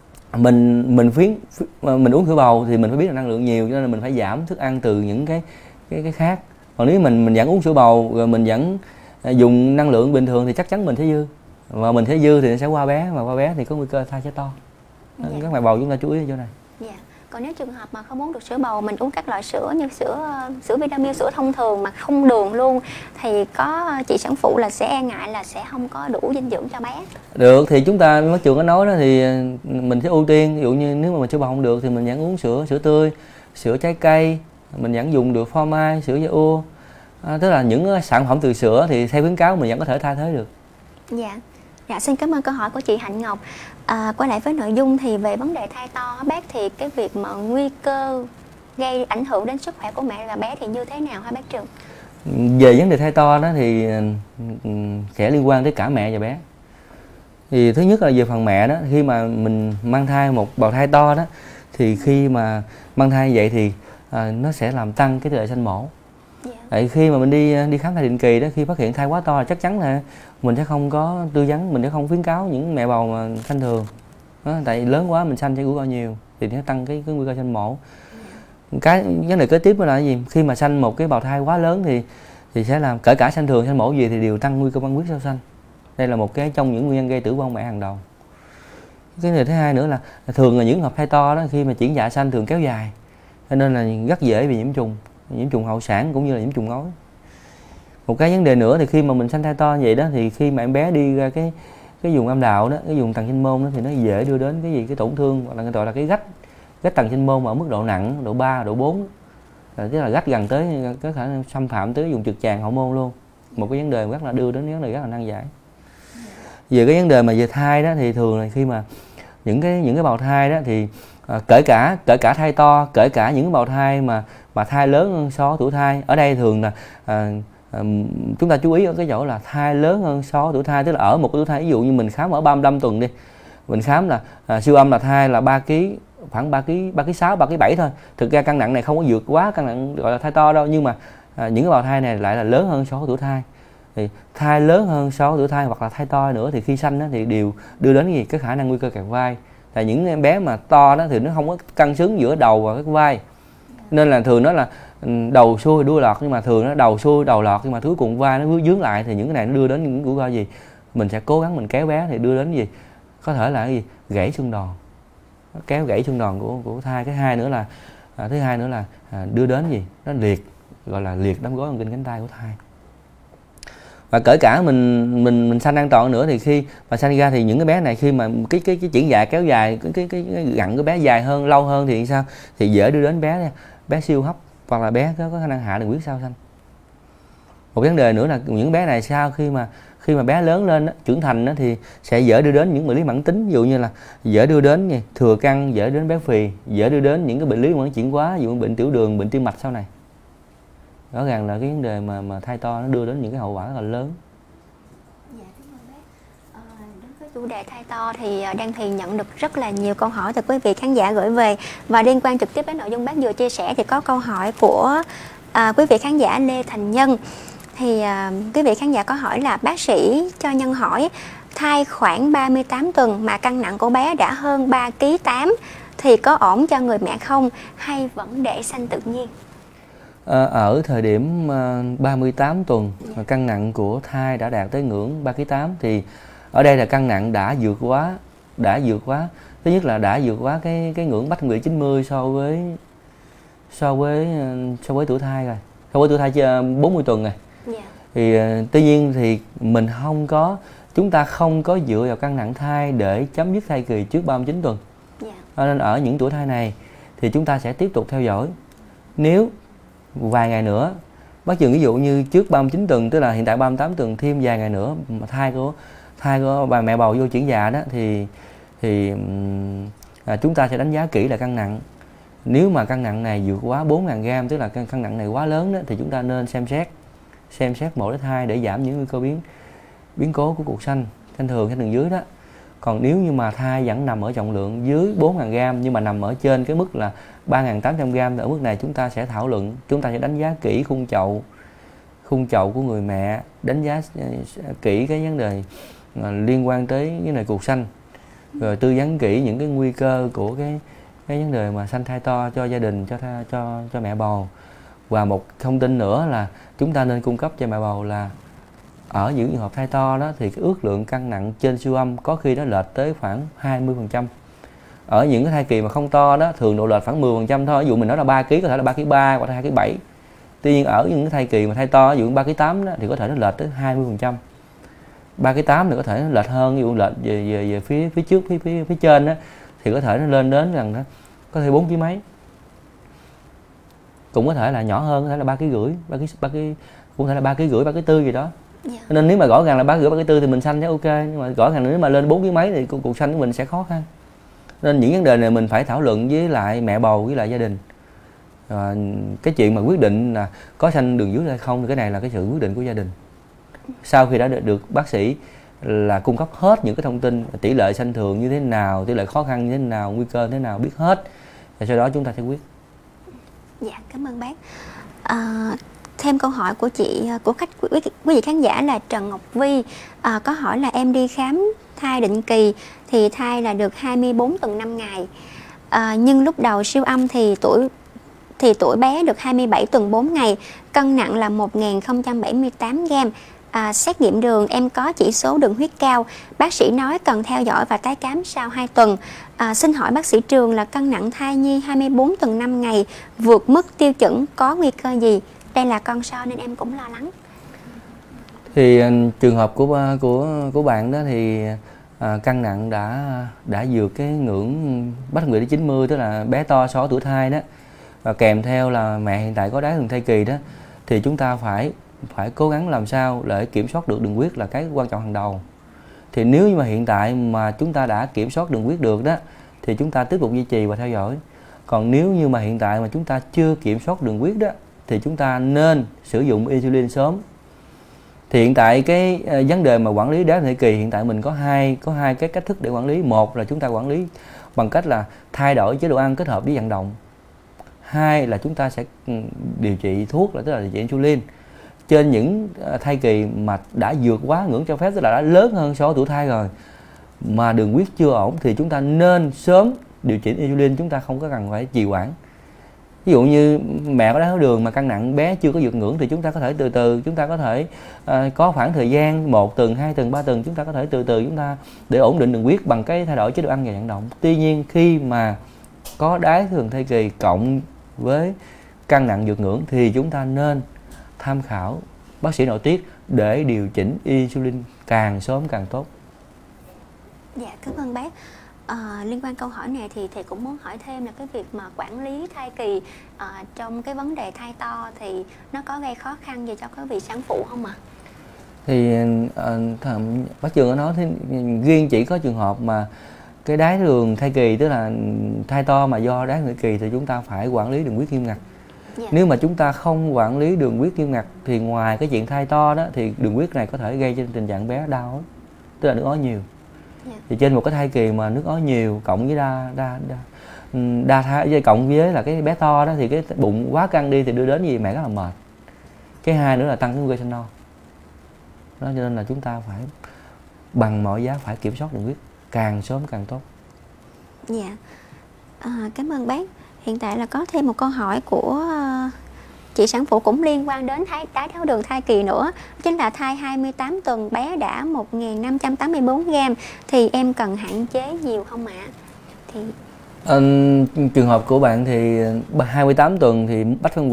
S2: mình uống sữa bầu thì mình phải biết là năng lượng nhiều, cho nên là mình phải giảm thức ăn từ những cái khác. Còn nếu mình vẫn uống sữa bầu rồi mình vẫn dùng năng lượng bình thường thì chắc chắn mình sẽ dư, và mình sẽ dư thì nó sẽ qua bé, mà qua bé thì có nguy cơ thai sẽ to. Các mẹ bầu chúng ta chú ý ở chỗ này.
S1: Còn nếu trường hợp mà không uống được sữa bầu, mình uống các loại sữa như sữa Vinamilk, sữa thông thường mà không đường luôn, thì có chị sản phụ là sẽ e ngại là sẽ không có đủ dinh dưỡng cho bé.
S2: Được, thì chúng ta bác Trường có nói đó, thì mình sẽ ưu tiên, ví dụ như nếu mà mình sữa bầu không được thì mình vẫn uống sữa tươi, sữa trái cây, mình vẫn dùng được phô mai, sữa da tức là những sản phẩm từ sữa thì theo khuyến cáo mình vẫn có thể thay thế được.
S1: Dạ, xin cảm ơn câu hỏi của chị Hạnh Ngọc. Quay lại với nội dung thì về vấn đề thai to bác, thì cái việc mà nguy cơ gây ảnh hưởng đến sức khỏe của mẹ và bé thì như thế nào hả bác Trường?
S2: Về vấn đề thai to đó thì sẽ liên quan tới cả mẹ và bé. Thì thứ nhất là về phần mẹ đó, khi mà mình mang thai một bào thai to đó, thì khi mà mang thai vậy thì nó sẽ làm tăng cái tỷ lệ sanh mổ. Tại khi mà mình đi khám thai định kỳ đó, khi phát hiện thai quá to là chắc chắn là mình sẽ không có tư vấn, mình sẽ không khuyến cáo những mẹ bầu mà sanh thường đó, tại lớn quá mình sanh sẽ rủi ro nhiều thì nó tăng cái nguy cơ sanh mổ. Cái vấn đề kế tiếp là cái gì? Khi mà sanh một cái bào thai quá lớn thì sẽ làm kể cả sanh thường sanh mổ gì thì đều tăng nguy cơ băng huyết sau sanh. Đây là một cái trong những nguyên nhân gây tử vong mẹ hàng đầu. Cái điều thứ hai nữa là thường là những hợp thai to đó, khi mà chuyển dạ sanh thường kéo dài, cho nên là rất dễ bị nhiễm trùng hậu sản cũng như là nhiễm trùng ngối. Một cái vấn đề nữa thì khi mà mình sanh thai to vậy đó, thì khi mà em bé đi ra cái vùng âm đạo đó, cái vùng tầng sinh môn đó, thì nó dễ đưa đến cái tổn thương, hoặc là gọi là cái rách tầng sinh môn mà ở mức độ nặng, độ 3, độ 4, tức là rách gần tới có khả năng xâm phạm tới vùng trực tràng hậu môn luôn. Một cái vấn đề rất là đưa đến vấn đề rất là nan giải. Về cái vấn đề mà về thai đó, thì thường là khi mà những cái bào thai đó thì kể cả thai to, kể cả những cái bào thai mà thai lớn hơn so với tuổi thai. Ở đây thường là chúng ta chú ý ở cái chỗ là thai lớn hơn so với tuổi thai, tức là ở một cái tuổi thai, ví dụ như mình khám ở 35 tuần đi, mình khám là siêu âm là thai là 3 kg, khoảng 3 kg 6, 3 kg 7 thôi. Thực ra cân nặng này không có vượt quá cân nặng gọi là thai to đâu, nhưng mà những cái bào thai này lại là lớn hơn so với tuổi thai. Thì thai lớn hơn so với tuổi thai hoặc là thai to nữa thì khi sanh đó thì đều đưa đến cái khả năng nguy cơ cạc vai. Tại những em bé mà to đó thì nó không có cân xứng giữa đầu và cái vai, nên là thường nó là đầu xuôi đuôi lọt, nhưng mà thường nó đầu xuôi đầu lọt, nhưng mà cuối cùng vai nó vướng lại, thì những cái này nó đưa đến những rủi ro gì? Mình sẽ cố gắng mình kéo bé thì đưa đến gì? Có thể là cái gì? Gãy xương đòn, kéo gãy xương đòn của thai. Thứ hai nữa là đưa đến gì? Nó liệt, gọi là liệt đám gối thần kinh cánh tay của thai. Và kể cả mình sanh an toàn nữa, thì khi mà sanh ra thì những cái bé này khi mà cái chuyển dạ kéo dài, cái gặn cái bé dài hơn, lâu hơn thì sao? Thì dễ đưa đến bé siêu hấp, hoặc là bé có khả năng hạ đường huyết sau sanh. Một vấn đề nữa là những bé này sau khi mà bé lớn lên trưởng thành thì sẽ dễ đưa đến những bệnh lý mãn tính, ví dụ như là dễ đưa đến thừa cân, dễ đưa đến béo phì, dễ đưa đến những cái bệnh lý mà nó chuyển hóa, ví dụ bệnh tiểu đường, bệnh tim mạch sau này. Rõ ràng là cái vấn đề mà thai to nó đưa đến những cái hậu quả rất là lớn.
S1: Dạ, cảm ơn bác. Đến với chủ đề thai to thì Đan thì nhận được rất là nhiều câu hỏi từ quý vị khán giả gửi về, và liên quan trực tiếp đến nội dung bác vừa chia sẻ thì có câu hỏi của quý vị khán giả Lê Thành Nhân. Thì quý vị khán giả có hỏi là bác sĩ cho Nhân hỏi, thai khoảng 38 tuần mà cân nặng của bé đã hơn 3 kg 8 thì có ổn cho người mẹ không, hay vẫn để sanh tự nhiên?
S2: Ở thời điểm 38 tuần mà cân nặng của thai đã đạt tới ngưỡng 3 kg 8 thì ở đây là cân nặng đã vượt quá. Thứ nhất là đã vượt quá cái ngưỡng Bách Nguyệt 90 so với tuổi thai rồi, so với tuổi thai 40 tuần rồi. Thì tuy nhiên thì chúng ta không có dựa vào cân nặng thai để chấm dứt thai kỳ trước 39 tuần. Nên ở những tuổi thai này thì chúng ta sẽ tiếp tục theo dõi. Nếu vài ngày nữa, bác Trường ví dụ như trước 39 tuần, tức là hiện tại 38 tuần, thêm vài ngày nữa mà thai của bà mẹ bầu vô chuyển dạ đó thì chúng ta sẽ đánh giá kỹ là cân nặng. Nếu mà cân nặng này vượt quá 4.000 g, tức là cân nặng này quá lớn đó, thì chúng ta nên xem xét xem xét mổ lấy thai để giảm những nguy cơ biến cố của cuộc sanh thường hay đường dưới đó. Còn nếu như mà thai vẫn nằm ở trọng lượng dưới 4.000 gram nhưng mà nằm ở trên cái mức là 3.800 gram, ở mức này chúng ta sẽ thảo luận, chúng ta sẽ đánh giá kỹ khung chậu của người mẹ, đánh giá kỹ cái vấn đề liên quan tới vấn đề cuộc sanh, rồi tư vấn kỹ những cái nguy cơ của cái vấn đề mà sanh thai to cho gia đình, cho mẹ bầu. Và một thông tin nữa là chúng ta nên cung cấp cho mẹ bầu là ở những trường hợp thai to đó thì cái ước lượng cân nặng trên siêu âm có khi nó lệch tới khoảng 20%. Ở những cái thai kỳ mà không to đó thường độ lệch khoảng 10% thôi. Ví dụ mình nói là 3 kg có thể là 3,3 kg hoặc là 2,7 kg. Tuy nhiên ở những cái thai kỳ mà thai to, ví dụ 3,8 kg đó, thì có thể nó lệch tới 20%. 3,8 kg thì có thể nó lệch hơn, ví dụ lệch về phía trước, phía trên đó, thì có thể nó lên đến rằng đó có thể 4 kg mấy. Cũng có thể là nhỏ hơn, có thể là 3,5 kg, cũng có thể là 3,5 kg, 3,4 kg gì đó. Nên nếu mà rõ ràng là 3,5 kg, 3,4 kg thì mình sanh sẽ ok, nhưng mà rõ ràng nếu mà lên 4 kg mấy thì cuộc sanh của mình sẽ khó khăn. Nên những vấn đề này mình phải thảo luận với lại mẹ bầu với lại gia đình. Cái chuyện mà quyết định là có sanh đường dưới hay không thì cái này là cái sự quyết định của gia đình. Sau khi đã được bác sĩ là cung cấp hết những cái thông tin tỷ lệ sanh thường như thế nào, tỷ lệ khó khăn như thế nào, nguy cơ như thế nào, biết hết, và sau đó chúng ta sẽ quyết.
S1: Dạ, cảm ơn bác. Thêm câu hỏi của quý vị khán giả là Trần Ngọc Vi có hỏi là em đi khám thai định kỳ thì thai là được 24 tuần 5 ngày, nhưng lúc đầu siêu âm thì tuổi bé được 27 tuần 4 ngày, cân nặng là 1078 gram. Xét nghiệm đường em có chỉ số đường huyết cao, bác sĩ nói cần theo dõi và tái khám sau 2 tuần. Xin hỏi bác sĩ Trường là cân nặng thai nhi 24 tuần 5 ngày vượt mức tiêu chuẩn có nguy cơ gì? Đây là con so nên em cũng lo lắng.
S2: Thì trường hợp của bạn đó thì cân nặng đã vượt cái ngưỡng Bách Nguyệt đến 90, tức là bé to so với tuổi thai đó, và kèm theo là mẹ hiện tại có đái đường thai kỳ đó, thì chúng ta phải cố gắng làm sao để kiểm soát được đường huyết là cái quan trọng hàng đầu. Thì nếu như mà hiện tại mà chúng ta đã kiểm soát đường huyết được đó thì chúng ta tiếp tục duy trì và theo dõi. Còn nếu như mà hiện tại mà chúng ta chưa kiểm soát đường huyết đó thì chúng ta nên sử dụng insulin sớm. Thì hiện tại cái vấn đề mà quản lý đái đường thai kỳ hiện tại mình có hai cái cách thức để quản lý. Một là chúng ta quản lý bằng cách là thay đổi chế độ ăn kết hợp với vận động. Hai là chúng ta sẽ điều trị thuốc, là tức là điều trị insulin. Trên những thai kỳ mà đã vượt quá ngưỡng cho phép, tức là đã lớn hơn so với tuổi thai rồi mà đường huyết chưa ổn thì chúng ta nên sớm điều chỉnh insulin, chúng ta không có cần phải trì hoãn. Ví dụ như mẹ có đái tháo đường mà cân nặng bé chưa có vượt ngưỡng thì chúng ta có thể từ từ, chúng ta có thể có khoảng thời gian 1 tuần, 2 tuần, 3 tuần, chúng ta có thể từ từ chúng ta để ổn định đường huyết bằng cái thay đổi chế độ ăn và vận động. Tuy nhiên khi mà có đái đường thai kỳ cộng với cân nặng vượt ngưỡng thì chúng ta nên tham khảo bác sĩ nội tiết để điều chỉnh insulin càng sớm càng tốt.
S1: Dạ, cảm ơn bác. Liên quan câu hỏi này thì cũng muốn hỏi thêm là cái việc mà quản lý thai kỳ trong cái vấn đề thai to thì nó có gây khó khăn gì cho các vị sản phụ không ạ?
S2: Thì bác Trường có nói thì riêng chỉ có trường hợp mà cái đái đường thai kỳ, tức là thai to mà do đái đường thai kỳ thì chúng ta phải quản lý đường huyết nghiêm ngặt. Yeah. Nếu mà chúng ta không quản lý đường huyết nghiêm ngặt thì ngoài cái chuyện thai to đó thì đường huyết này có thể gây cho tình trạng bé đau, tức là nước ối nhiều. Yeah. Thì trên một cái thai kỳ mà nước ối nhiều cộng với đa thai cộng với là cái bé to đó thì cái bụng quá căng đi thì đưa đến gì mẹ rất là mệt. Cái hai nữa là tăng cái nguy cơ sinh non. Đó, cho nên là chúng ta phải bằng mọi giá phải kiểm soát đường huyết càng sớm càng tốt.
S1: Dạ. Cảm ơn bác. Hiện tại là có thêm một câu hỏi của chị sản phụ cũng liên quan đến đái tháo đường thai kỳ nữa. Chính là thai 28 tuần bé đã 1584 gram thì em cần hạn chế nhiều không ạ? Thì
S2: trường hợp của bạn thì 28 tuần thì bách phân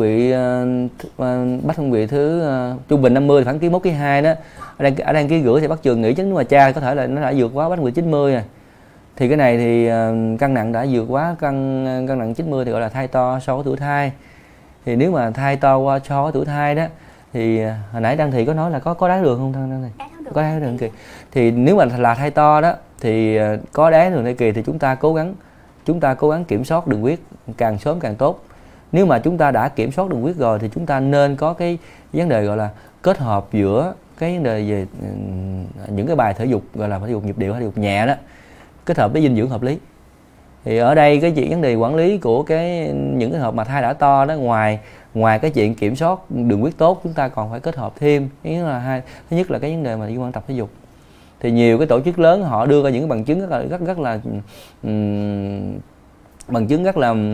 S2: vị thứ trung bình 50 thì khoảng ký 1 ký 2 đó. Ở đăng ký rưỡi thì bác Trường nghĩ chắc nếu mà cha có thể là nó đã vượt quá bách phân vị 90 rồi. Thì cái này thì cân nặng đã vượt quá cân nặng 90 thì gọi là thai to so với tuổi thai. Thì nếu mà thai to qua so với tuổi thai đó thì hồi nãy Đăng Thị có nói là có đái đường không Đăng Thị? Có đái đường kỳ. Thì nếu mà là thai to đó thì có đái đường thai kỳ thì chúng ta cố gắng kiểm soát đường huyết càng sớm càng tốt. Nếu mà chúng ta đã kiểm soát đường huyết rồi thì chúng ta nên có cái vấn đề gọi là kết hợp giữa cái vấn đề về những cái bài thể dục gọi là thể dục nhịp điệu hay thể dục nhẹ đó, kết hợp với dinh dưỡng hợp lý. Thì ở đây cái chuyện vấn đề quản lý của những cái hợp mà thai đã to đó, ngoài cái chuyện kiểm soát đường huyết tốt, chúng ta còn phải kết hợp thêm thứ nhất là cái vấn đề mà liên quan tập thể dục. Thì nhiều cái tổ chức lớn họ đưa ra những cái bằng chứng bằng chứng rất là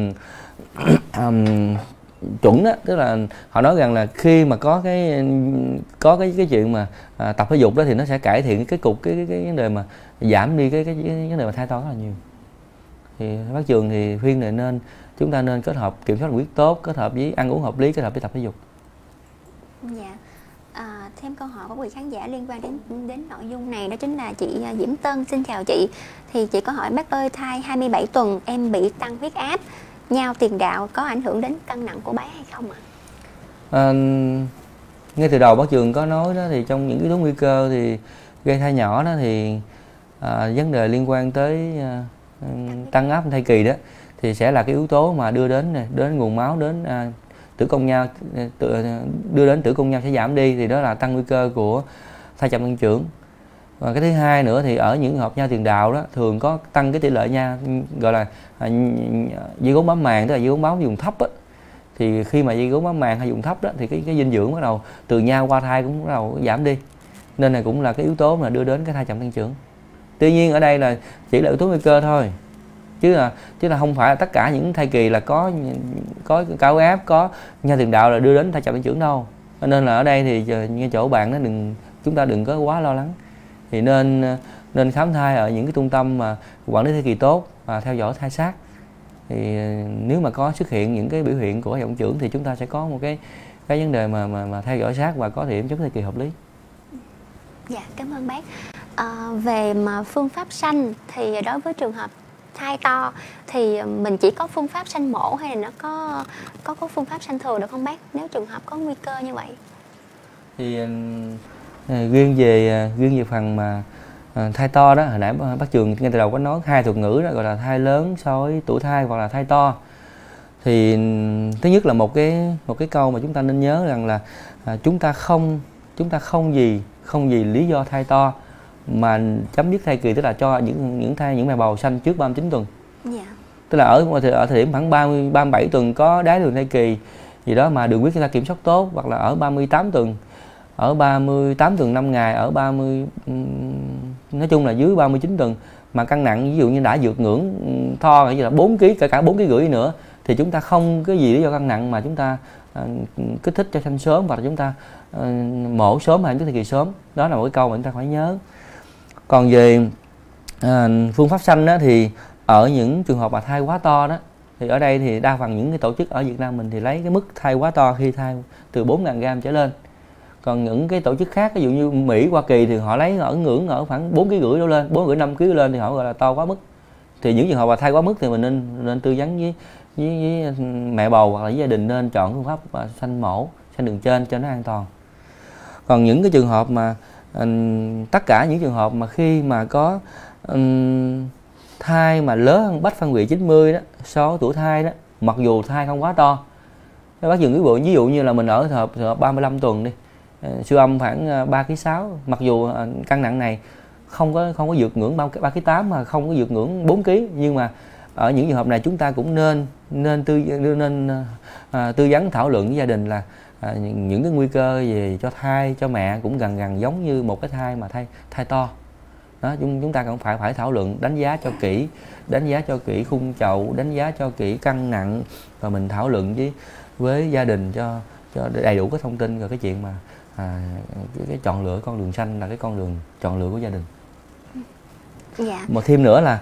S2: chuẩn đó, tức là họ nói rằng là khi mà có cái chuyện mà tập thể dục đó thì nó sẽ cải thiện cái vấn đề mà giảm đi cái vấn đề mà thai to rất là nhiều. Thì bác Trường thì khuyên là chúng ta nên kết hợp kiểm soát đường huyết tốt, kết hợp với ăn uống hợp lý, kết hợp với tập thể dục.
S1: Dạ. Thêm câu hỏi của quý khán giả liên quan đến nội dung này, đó chính là chị Diễm Tân. Xin chào chị. Thì chị có hỏi bác ơi, thai 27 tuần em bị tăng huyết áp, nhau tiền đạo có ảnh hưởng đến cân nặng của bé hay không ạ?
S2: Ngay từ đầu bác Trường có nói đó, thì trong những yếu tố nguy cơ thì gây thai nhỏ đó thì vấn đề liên quan tới tăng áp thai kỳ đó thì sẽ là cái yếu tố mà đưa đến nguồn máu, đến tử cung nhau, đưa đến tử cung nhau sẽ giảm đi, thì đó là tăng nguy cơ của thai chậm tăng trưởng. Và cái thứ hai nữa thì ở những hợp nhau tiền đạo đó thường có tăng cái tỷ lệ nha, gọi là dây rốn bám màng, tức là dây rốn bám vùng thấp á. Thì khi mà dây rốn bám màng hay vùng thấp đó thì cái dinh dưỡng bắt đầu từ nhau qua thai cũng bắt đầu giảm đi, nên là cũng là cái yếu tố mà đưa đến cái thai chậm tăng trưởng. Tuy nhiên ở đây là chỉ là yếu tố nguy cơ thôi, chứ là không phải là tất cả những thai kỳ là có cao huyết áp, có nha tiền đạo là đưa đến thai chậm tăng trưởng đâu. Nên là ở đây thì ngay chỗ bạn đó chúng ta đừng có quá lo lắng, thì nên khám thai ở những cái trung tâm mà quản lý thai kỳ tốt và theo dõi thai sát. Thì nếu mà có xuất hiện những cái biểu hiện của thai chậm tăng trưởng thì chúng ta sẽ có một cái vấn đề mà theo dõi sát và có điểm chấm thai kỳ hợp lý.
S1: Dạ, cảm ơn bác. Về mà phương pháp sanh thì đối với trường hợp thai to thì mình chỉ có phương pháp sanh mổ hay là nó có phương pháp sanh thường được không bác, nếu trường hợp có nguy cơ như vậy?
S2: Thì riêng về phần mà thai to đó, hồi nãy bác Trường ngay từ đầu có nói 2 thuật ngữ đó, gọi là thai lớn so với tuổi thai hoặc là thai to. Thì thứ nhất là một cái câu mà chúng ta nên nhớ rằng là chúng ta không vì lý do thai to mà chấm dứt thai kỳ, tức là cho những mẹ bầu sanh trước 39 tuần.
S1: Yeah.
S2: Tức là ở thời điểm khoảng 37 tuần có đái đường thai kỳ gì đó mà đường huyết chúng ta kiểm soát tốt, hoặc là ở 38 tuần, ở 38 tuần 5 ngày, ở 30 nói chung là dưới 39 tuần mà cân nặng ví dụ như đã vượt ngưỡng tho như là 4 kg, cả 4 kg rưỡi nữa, thì chúng ta không cái gì lý do cân nặng mà chúng ta kích thích cho sanh sớm, hoặc là chúng ta mổ sớm hay trước thai kỳ sớm. Đó là một cái câu mà chúng ta phải nhớ. Còn về phương pháp sanh đó, thì ở những trường hợp mà thai quá to đó, thì ở đây thì đa phần những cái tổ chức ở Việt Nam mình thì lấy cái mức thai quá to khi thai từ 4.000 gram trở lên. Còn những cái tổ chức khác, ví dụ như Mỹ, Hoa Kỳ thì họ lấy ở ngưỡng ở khoảng 4,5 kg đổ lên, 4,5 5 kg lên thì họ gọi là to quá mức. Thì những trường hợp mà thai quá mức thì mình nên tư vấn với mẹ bầu hoặc là với gia đình nên chọn phương pháp sanh mổ, sanh đường trên cho nó an toàn. Còn những cái trường hợp mà tất cả những trường hợp mà khi mà có thai mà lớn hơn bách phân hủy 90 đó, so với tuổi thai đó, mặc dù thai không quá to, bác dừng ví dụ như là mình ở thời hợp 35 tuần đi, siêu âm khoảng 3,6 kg, mặc dù cân nặng này không có vượt ngưỡng 3,8 kg mà không có vượt ngưỡng 4 kg, nhưng mà ở những trường hợp này chúng ta cũng nên tư vấn thảo luận với gia đình là những cái nguy cơ về cho thai, cho mẹ cũng gần giống như một cái thai mà thai to đó. Chúng ta cũng phải thảo luận, đánh giá cho kỹ khung chậu, đánh giá cho kỹ cân nặng, và mình thảo luận với gia đình cho đầy đủ cái thông tin rồi cái chuyện mà cái chọn lựa con đường sanh là cái con đường chọn lựa của gia đình.
S1: Dạ.
S2: Một thêm nữa là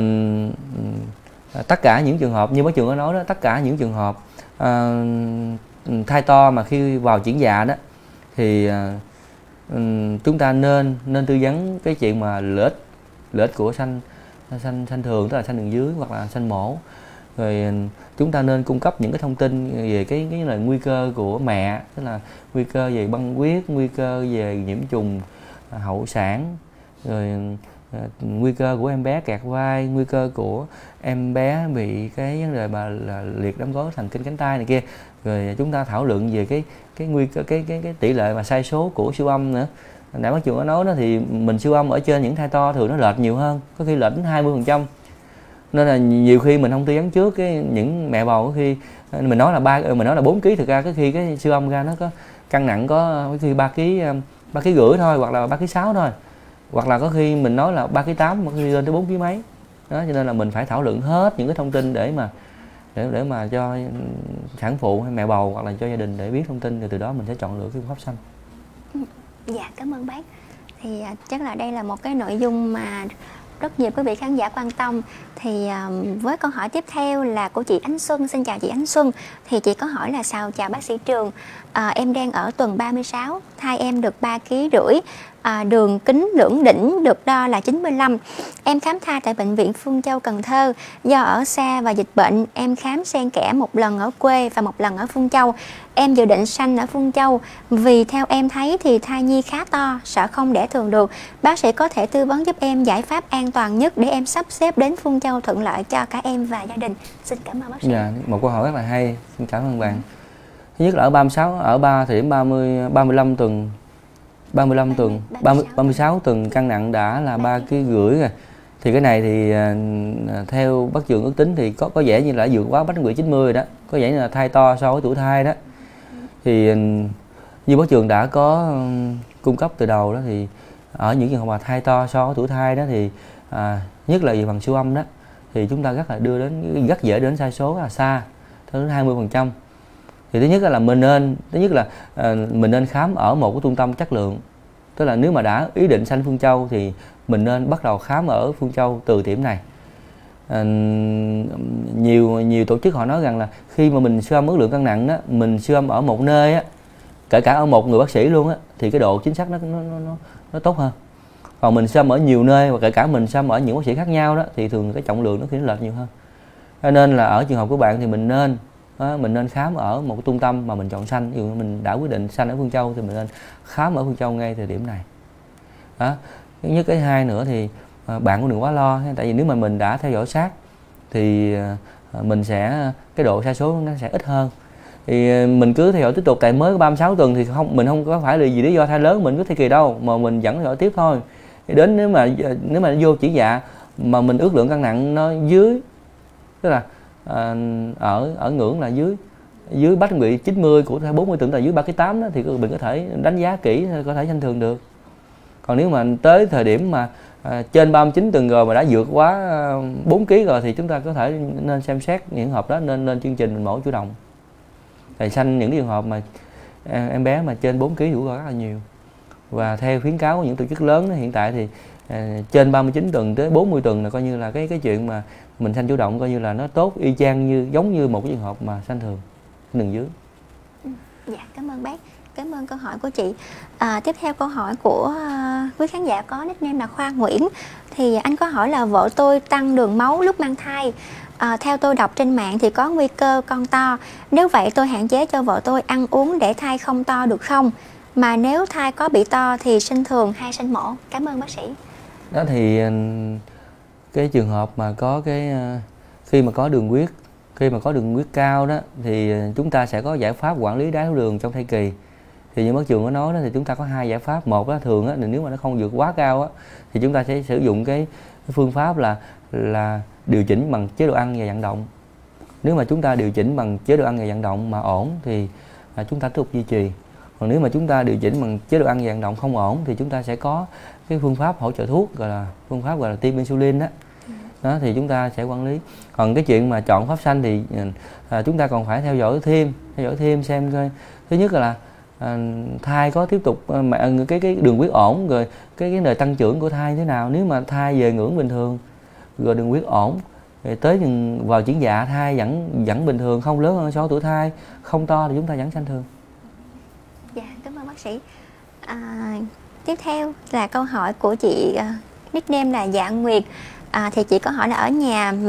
S2: tất cả những trường hợp như bác Trường có nói đó, tất cả những trường hợp thai to mà khi vào chuyển dạ đó thì chúng ta nên tư vấn cái chuyện mà lợi ích của sanh thường, tức là sanh đường dưới hoặc là sanh mổ. Rồi chúng ta nên cung cấp những cái thông tin về cái là nguy cơ của mẹ, tức là nguy cơ về băng huyết, nguy cơ về nhiễm trùng hậu sản, rồi nguy cơ của em bé kẹt vai, nguy cơ của em bé bị cái vấn đề mà là liệt đám gối thần kinh cánh tay này kia. Rồi chúng ta thảo luận về cái nguy cơ cái tỷ lệ mà sai số của siêu âm nữa. Nãy bác Trường có nói đó, thì mình siêu âm ở trên những thai to thường nó lệch nhiều hơn, có khi lệch đến 20%. Nên là nhiều khi mình không tư vấn trước những mẹ bầu, có khi mình nói là 4 kg, thực ra có khi cái siêu âm ra nó có cân nặng có khi 3 kg rưỡi thôi, hoặc là 3 kg 6 thôi, hoặc là có khi mình nói là 3 kg 8 mà có khi lên tới 4 kg mấy đó. Cho nên là mình phải thảo luận hết những cái thông tin để mà cho sản phụ hay mẹ bầu hoặc là cho gia đình để biết thông tin, rồi từ đó mình sẽ chọn lựa cái phương pháp sanh.
S1: Dạ, cảm ơn bác. Thì chắc là đây là một cái nội dung mà rất nhiều quý vị khán giả quan tâm. Thì với câu hỏi tiếp theo là của chị Ánh Xuân. Xin chào chị Ánh Xuân. Thì chị có hỏi là chào bác sĩ Trường, em đang ở tuần 36, thai em được 3,5 kg, đường kính lưỡng đỉnh được đo là 95. Em khám thai tại bệnh viện Phương Châu, Cần Thơ. Do ở xa và dịch bệnh, em khám xen kẽ một lần ở quê và một lần ở Phương Châu. Em dự định sanh ở Phương Châu vì theo em thấy thì thai nhi khá to, sợ không đẻ thường được. Bác sĩ có thể tư vấn giúp em giải pháp an toàn nhất để em sắp xếp đến Phương Châu thuận lợi cho cả em và gia đình. Xin cảm ơn bác sĩ.
S2: Dạ, một câu hỏi rất là hay. Xin cảm ơn bạn. Thứ nhất là ở 36, ở 3 thời điểm 35 tuần 36 tuần cân nặng đã là 3,5 kg rồi. Thì cái này thì theo bác Trường ước tính thì có vẻ như là vượt quá bánh quỵ 90 rồi đó, có vẻ như là thai to so với tuổi thai đó. Thì như bác Trường đã có cung cấp từ đầu đó, thì ở những trường hợp mà thai to so với tuổi thai đó thì nhất là về phần siêu âm đó, thì chúng ta rất dễ đến sai số là xa tới 20%. Thì thứ nhất là mình nên khám ở một cái trung tâm chất lượng. Tức là nếu mà đã ý định sanh Phương Châu thì mình nên bắt đầu khám ở Phương Châu từ điểm này. Nhiều tổ chức họ nói rằng là khi mà mình siêu âm ước lượng cân nặng đó, mình siêu âm ở một nơi á, kể cả ở một người bác sĩ luôn á, thì cái độ chính xác nó tốt hơn. Còn mình siêu âm ở nhiều nơi, và kể cả mình siêu âm ở những bác sĩ khác nhau đó, thì thường cái trọng lượng nó lệch nhiều hơn. Cho nên là ở trường hợp của bạn thì mình nên khám ở một trung tâm mà mình chọn sanh. Ví dụ mình đã quyết định sanh ở Phương Châu thì mình nên khám ở Phương Châu ngay thời điểm này đó. Thứ nhất. Cái hai nữa thì bạn cũng đừng quá lo, tại vì nếu mà mình đã theo dõi sát thì mình sẽ cái độ sai số nó sẽ ít hơn. Thì mình cứ theo dõi tiếp tục, tại mới có 36 tuần thì mình không có phải là gì lý do thai lớn mình có thai kỳ đâu, mà mình vẫn theo dõi tiếp thôi. Thì đến nếu mà vô chỉ dạ mà mình ước lượng cân nặng nó dưới, tức là ở ngưỡng là dưới bách quỵ 90 của thai 40 tuần, là dưới 3,8 kg đó, thì mình có thể đánh giá kỹ, có thể sanh thường được. Còn nếu mà tới thời điểm mà trên 39 tuần rồi mà đã vượt quá 4 kg rồi thì chúng ta có thể nên xem xét những hợp đó, nên lên chương trình mình mổ chủ động. Thì sanh những trường hợp mà em bé mà trên 4 kg rủi ro rất là nhiều. Và theo khuyến cáo của những tổ chức lớn hiện tại thì trên 39 tuần tới 40 tuần là coi như là cái chuyện mà mình sanh chủ động coi như là nó tốt y chang giống như một cái trường hợp mà sanh thường đường dưới.
S1: Dạ, cảm ơn bác. Cảm ơn câu hỏi của chị. Tiếp theo câu hỏi của quý khán giả có nickname là Khoa Nguyễn. Thì anh có hỏi là vợ tôi tăng đường máu lúc mang thai. Theo tôi đọc trên mạng thì có nguy cơ con to. Nếu vậy tôi hạn chế cho vợ tôi ăn uống để thai không to được không? Mà nếu thai có bị to thì sinh thường hay sinh mổ? Cảm ơn bác sĩ.
S2: Đó thì cái trường hợp mà có khi mà có đường huyết cao đó thì chúng ta sẽ có giải pháp quản lý đái tháo đường trong thai kỳ. Thì như bác Trường có nói đó, thì chúng ta có hai giải pháp. Một đó thường đó, nếu mà nó không vượt quá cao á, thì chúng ta sẽ sử dụng cái phương pháp là điều chỉnh bằng chế độ ăn và vận động. Nếu mà chúng ta điều chỉnh bằng chế độ ăn và vận động mà ổn thì chúng ta tiếp tục duy trì. Còn nếu mà chúng ta điều chỉnh bằng chế độ ăn và vận động không ổn thì chúng ta sẽ có cái phương pháp hỗ trợ thuốc, phương pháp gọi là tiêm insulin đó. Đó thì chúng ta sẽ quản lý. Còn cái chuyện mà chọn pháp sanh thì chúng ta còn phải theo dõi thêm xem coi. Thứ nhất là thai có tiếp tục cái đường huyết ổn, rồi cái vấn đề tăng trưởng của thai thế nào. Nếu mà thai về ngưỡng bình thường, rồi đường huyết ổn, rồi tới vào chuyển dạ thai vẫn bình thường, không lớn hơn so với tuổi thai, không to thì chúng ta vẫn sanh thường.
S1: Dạ, cảm ơn bác sĩ. Tiếp theo là câu hỏi của chị nickname là Dạ Nguyệt. Thì chị có hỏi là ở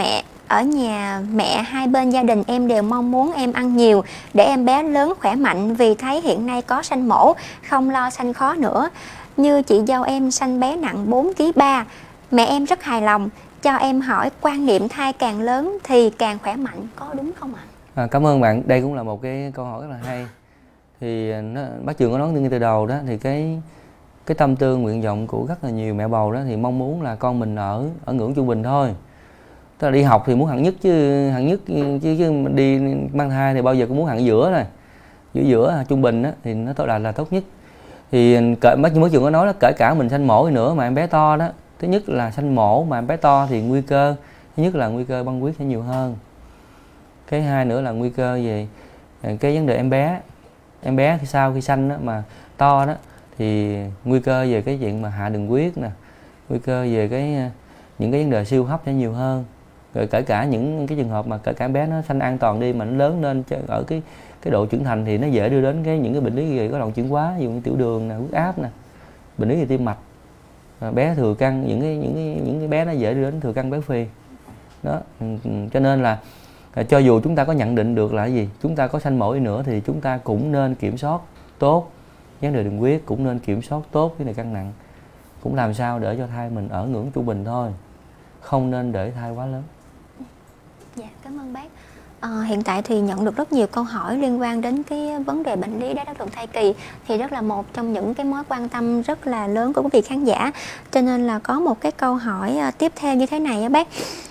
S1: nhà mẹ hai bên gia đình em đều mong muốn em ăn nhiều để em bé lớn khỏe mạnh, vì thấy hiện nay có sanh mổ, không lo sanh khó nữa. Như chị dâu em sanh bé nặng 4,3 kg, mẹ em rất hài lòng. Cho em hỏi quan niệm thai càng lớn thì càng khỏe mạnh, có đúng không ạ?
S2: Cảm ơn bạn, đây cũng là một cái câu hỏi rất là hay. Thì bác Trường có nói ngay từ đầu đó, thì cái tâm tư nguyện vọng của rất là nhiều mẹ bầu đó thì mong muốn là con mình ở ngưỡng trung bình thôi. Tức là đi học thì muốn hạng nhất chứ đi mang thai thì bao giờ cũng muốn hạng giữa này, giữa trung bình đó, thì nó là tốt nhất. Thì bác Trường có nói đó, kể cả mình sanh mổ nữa mà em bé to đó, thứ nhất là sanh mổ mà em bé to thì nguy cơ thứ nhất là nguy cơ băng huyết sẽ nhiều hơn. Cái hai nữa là nguy cơ về cái vấn đề em bé khi sau khi sanh đó mà to đó thì nguy cơ về cái chuyện mà hạ đường huyết nè, nguy cơ về những cái vấn đề siêu hấp sẽ nhiều hơn. Rồi kể cả những cái trường hợp mà kể cả bé nó sanh an toàn đi mà nó lớn lên ở cái độ trưởng thành thì nó dễ đưa đến những cái bệnh lý về có loạn chuyển hóa, ví dụ như tiểu đường nè, huyết áp nè, bệnh lý về tim mạch, bé thừa cân, những cái bé nó dễ đưa đến thừa cân béo phì đó. Cho nên là cho dù chúng ta có nhận định được là cái gì, chúng ta có sanh mổ đi nữa thì chúng ta cũng nên kiểm soát tốt vấn đề đường huyết, cũng nên kiểm soát tốt cái này cân nặng, cũng làm sao để cho thai mình ở ngưỡng trung bình thôi, không nên để thai quá lớn.
S1: Dạ, cảm ơn bác. Hiện tại thì nhận được rất nhiều câu hỏi liên quan đến cái vấn đề bệnh lý đái tháo đường thai kỳ, thì rất là một trong những cái mối quan tâm rất là lớn của quý vị khán giả. Cho nên là có một cái câu hỏi tiếp theo như thế này á bác.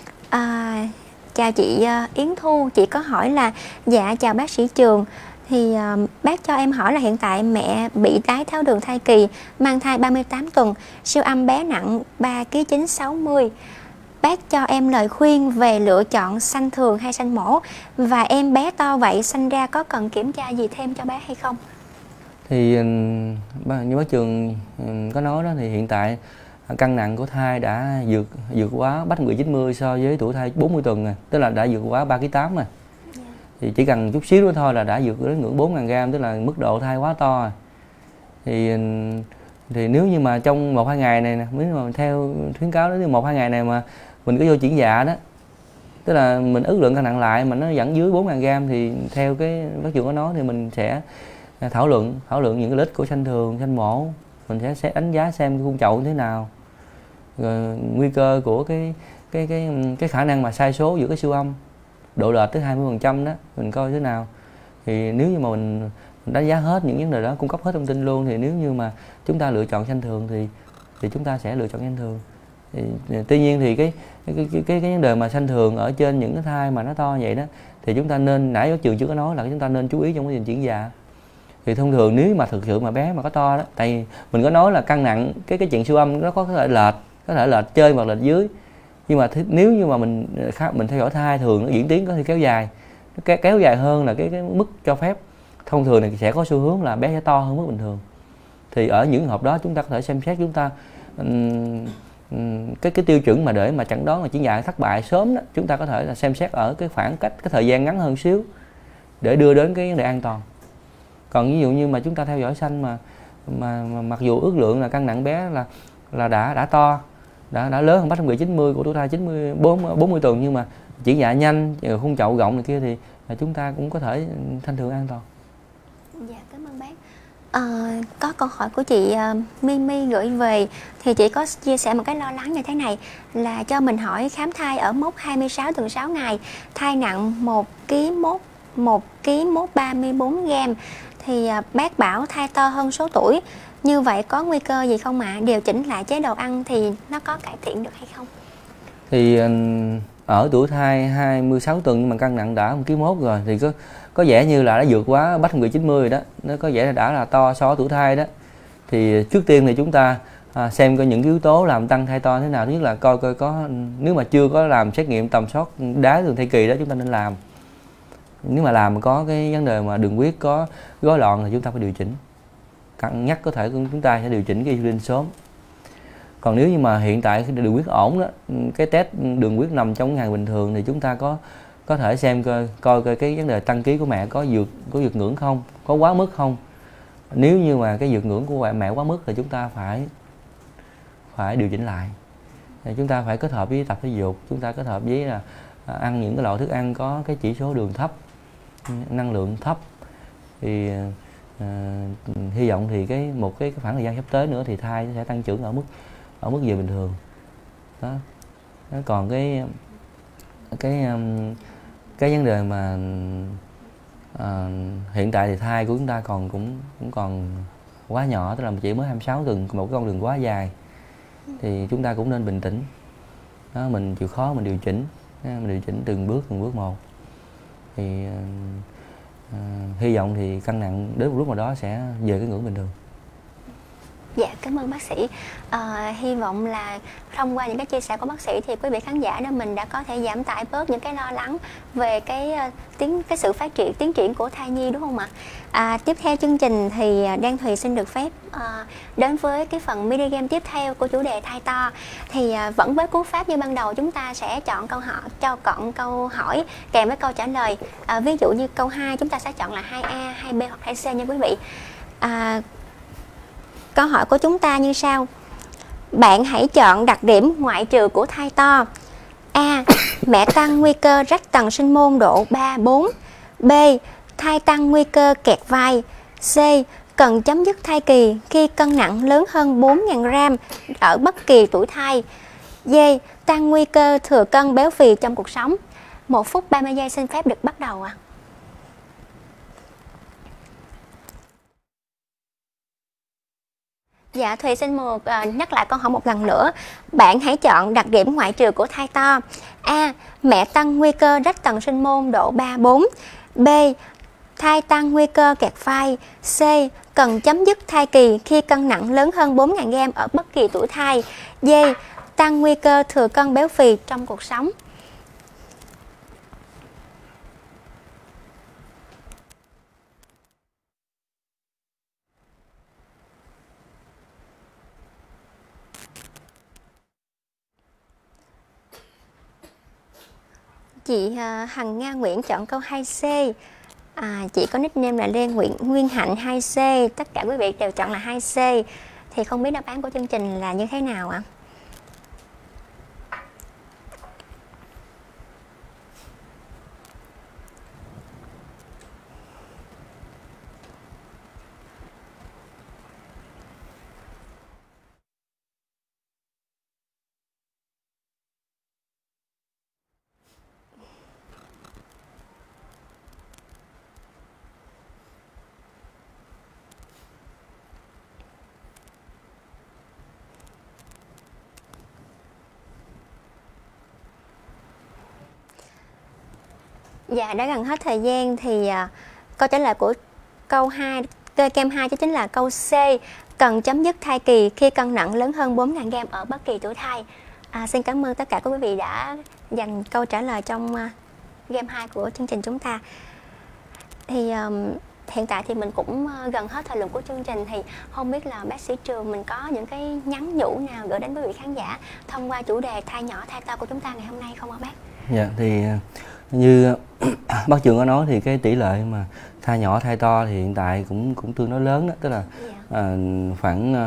S1: Chào chị Yến Thu, chị có hỏi là dạ chào bác sĩ Trường, thì bác cho em hỏi là hiện tại mẹ bị đái tháo đường thai kỳ, mang thai 38 tuần, siêu âm bé nặng 3 kg 960. Bác cho em lời khuyên về lựa chọn sanh thường hay sanh mổ, và em bé to vậy sanh ra có cần kiểm tra gì thêm cho bé hay không?
S2: Thì như bác Trường có nói đó, thì hiện tại cân nặng của thai đã vượt quá bách 90 so với tuổi thai 40 tuần rồi, tức là đã vượt quá 3,8 kg rồi. Thì chỉ cần chút xíu nữa thôi là đã vượt đến ngưỡng 4.000 gram, tức là mức độ thai quá to rồi. Thì nếu như mà trong 1-2 ngày này nè, nếu mà theo khuyến cáo đó, 1-2 ngày này mà mình có vô chuyển dạ đó, tức là mình ước lượng cân nặng lại mà nó vẫn dưới 4.000 gram thì theo cái bác Trường có nói thì mình sẽ thảo luận những cái lít của sanh thường, sanh mổ, mình sẽ đánh giá xem cái khuôn chậu như thế nào, rồi nguy cơ của cái khả năng mà sai số giữa cái siêu âm độ lệch tới 20% đó, mình coi thế nào. Thì nếu như mà mình đánh giá hết những vấn đề đó, cung cấp hết thông tin luôn, thì nếu như mà chúng ta lựa chọn sanh thường thì chúng ta sẽ lựa chọn sanh thường. Tuy nhiên thì cái vấn đề mà sanh thường ở trên những cái thai mà nó to vậy đó, thì chúng ta nên, nãy bác Trường chưa có nói là chúng ta nên chú ý trong quá trình chuyển dạ. Thì thông thường nếu mà thực sự mà bé mà có to đó, tại vì mình có nói là cân nặng cái chuyện siêu âm nó có thể lệch trên hoặc lệch dưới, nhưng mà nếu như mà mình theo dõi thai thường nó diễn tiến có thể kéo dài, nó kéo dài hơn là cái mức cho phép, thông thường này sẽ có xu hướng là bé sẽ to hơn mức bình thường. Thì ở những trường hợp đó chúng ta có thể xem xét, chúng ta cái tiêu chuẩn mà để mà chẩn đoán là chuyển dạ thất bại sớm đó, chúng ta có thể là xem xét ở cái khoảng cách, cái thời gian ngắn hơn xíu để đưa đến cái vấn đề an toàn. Còn ví dụ như mà chúng ta theo dõi sanh mà mặc dù ước lượng là cân nặng bé là đã to, đã lớn hơn 390 của tuổi thai 40 tuần, nhưng mà chuyển dạ nhanh, khuôn chậu rộng này kia thì chúng ta cũng có thể sanh thường an toàn.
S1: Dạ, cảm ơn bác. Có câu hỏi của chị Mimi gửi về, thì chị có chia sẻ một cái lo lắng như thế này, là cho mình hỏi khám thai ở mốc 26 tuần 6 ngày, thai nặng 1 kg 34 gram, thì bác bảo thai to hơn số tuổi, như vậy có nguy cơ gì không ạ? Điều chỉnh lại chế độ ăn thì nó có cải thiện được hay không?
S2: Thì ở tuổi thai 26 tuần mà cân nặng đã 1,1 kg rồi thì có vẻ như là đã vượt quá bách 90 rồi đó, nó có vẻ là đã là to so với tuổi thai đó. Thì trước tiên thì chúng ta xem coi những yếu tố làm tăng thai to thế nào. Thứ nhất là coi có, nếu mà chưa có làm xét nghiệm tầm soát đái đường thai kỳ đó chúng ta nên làm. Nếu mà làm có cái vấn đề mà đường huyết có rối loạn thì chúng ta phải điều chỉnh, cân nhắc có thể chúng ta sẽ điều chỉnh cái insulin sớm. Còn nếu như mà hiện tại cái đường huyết ổn đó, cái test đường huyết nằm trong ngày bình thường, thì chúng ta có thể xem coi cái vấn đề tăng ký của mẹ có vượt ngưỡng không, có quá mức không. Nếu như mà cái vượt ngưỡng của mẹ quá mức thì chúng ta phải điều chỉnh lại. Thì chúng ta phải kết hợp với tập thể dục, chúng ta kết hợp với là ăn những cái loại thức ăn có cái chỉ số đường thấp, năng lượng thấp. Thì hy vọng thì một cái khoảng thời gian sắp tới nữa thì thai sẽ tăng trưởng ở mức về bình thường đó. Còn cái cái vấn đề mà hiện tại thì thai của chúng ta cũng còn quá nhỏ, tức là chỉ mới 26 tuần, một con đường quá dài, thì chúng ta cũng nên bình tĩnh đó, mình chịu khó mình điều chỉnh từng bước một, thì hy vọng thì cân nặng đến một lúc nào đó sẽ về cái ngưỡng bình thường.
S1: Dạ, cảm ơn bác sĩ. Hy vọng là thông qua những cái chia sẻ của bác sĩ thì quý vị khán giả đó mình đã có thể giảm tải bớt những cái lo lắng về cái sự phát triển tiến triển của thai nhi, đúng không ạ? Tiếp theo chương trình thì Đan Thùy xin được phép đến với cái phần mini game tiếp theo của chủ đề thai to. Thì vẫn với cú pháp như ban đầu, chúng ta sẽ chọn câu hỏi kèm với câu trả lời. Ví dụ như câu 2 chúng ta sẽ chọn là 2A, 2B hoặc 2C nha quý vị. Câu hỏi của chúng ta như sau: bạn hãy chọn đặc điểm ngoại trừ của thai to. A. Mẹ tăng nguy cơ rách tầng sinh môn độ 3-4. B. Thai tăng nguy cơ kẹt vai. C. Cần chấm dứt thai kỳ khi cân nặng lớn hơn 4.000 gram ở bất kỳ tuổi thai. D. Tăng nguy cơ thừa cân béo phì trong cuộc sống. 1 phút 30 giây xin phép được bắt đầu ạ. Dạ, Thùy xin nhắc lại câu hỏi một lần nữa. Bạn hãy chọn đặc điểm ngoại trừ của thai to. A. Mẹ tăng nguy cơ rách tầng sinh môn độ 3-4. B. Thai tăng nguy cơ kẹt vai. C. Cần chấm dứt thai kỳ khi cân nặng lớn hơn 4.000 gram ở bất kỳ tuổi thai. D. Tăng nguy cơ thừa cân béo phì trong cuộc sống. Chị Hằng Nga Nguyễn chọn câu 2C. Chị có nickname là Lê Nguyên Hạnh 2C. Tất cả quý vị đều chọn là 2C. Thì không biết đáp án của chương trình là như thế nào ạ? Dạ, đã gần hết thời gian thì câu trả lời của câu 2, kem 2 chính là câu C. Cần chấm dứt thai kỳ khi cân nặng lớn hơn 4.000 gram ở bất kỳ tuổi thai. Xin cảm ơn tất cả các quý vị đã dành câu trả lời trong game 2 của chương trình chúng ta. Thì hiện tại thì mình cũng gần hết thời lượng của chương trình, thì không biết là bác sĩ Trường mình có những cái nhắn nhủ nào gửi đến quý vị khán giả thông qua chủ đề thai nhỏ thai to của chúng ta ngày hôm nay không ạ bác?
S2: Dạ, thì như bác Trường có nói thì cái tỷ lệ mà thai nhỏ thai to thì hiện tại cũng tương đối lớn đó, tức là khoảng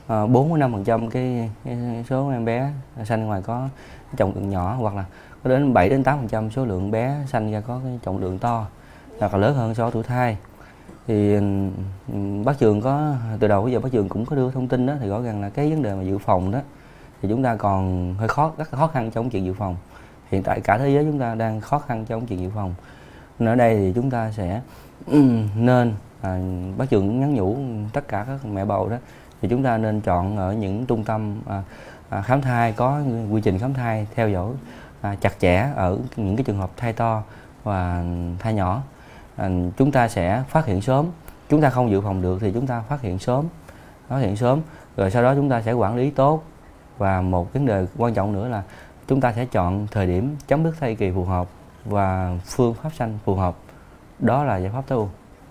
S2: 4-5% cái số em bé sanh ngoài có trọng lượng nhỏ, hoặc là có đến 7-8% số lượng bé sanh ra có cái trọng lượng to hoặc là lớn hơn so với tuổi thai. Thì bác Trường có từ đầu bây giờ bác Trường cũng có đưa thông tin đó, thì rõ ràng là cái vấn đề mà dự phòng đó thì chúng ta còn hơi rất khó khăn trong chuyện dự phòng. Hiện tại cả thế giới chúng ta đang khó khăn trong chuyện dự phòng. Nên ở đây thì chúng ta sẽ nên bác Trường cũng nhắn nhủ tất cả các mẹ bầu đó, thì chúng ta nên chọn ở những trung tâm khám thai có quy trình khám thai theo dõi chặt chẽ ở những cái trường hợp thai to và thai nhỏ. Chúng ta sẽ phát hiện sớm. Chúng ta không dự phòng được thì chúng ta phát hiện sớm, rồi sau đó chúng ta sẽ quản lý tốt. Và một vấn đề quan trọng nữa là chúng ta sẽ chọn thời điểm chấm dứt thai kỳ phù hợp và phương pháp sanh phù hợp. Đó là giải pháp tối ưu.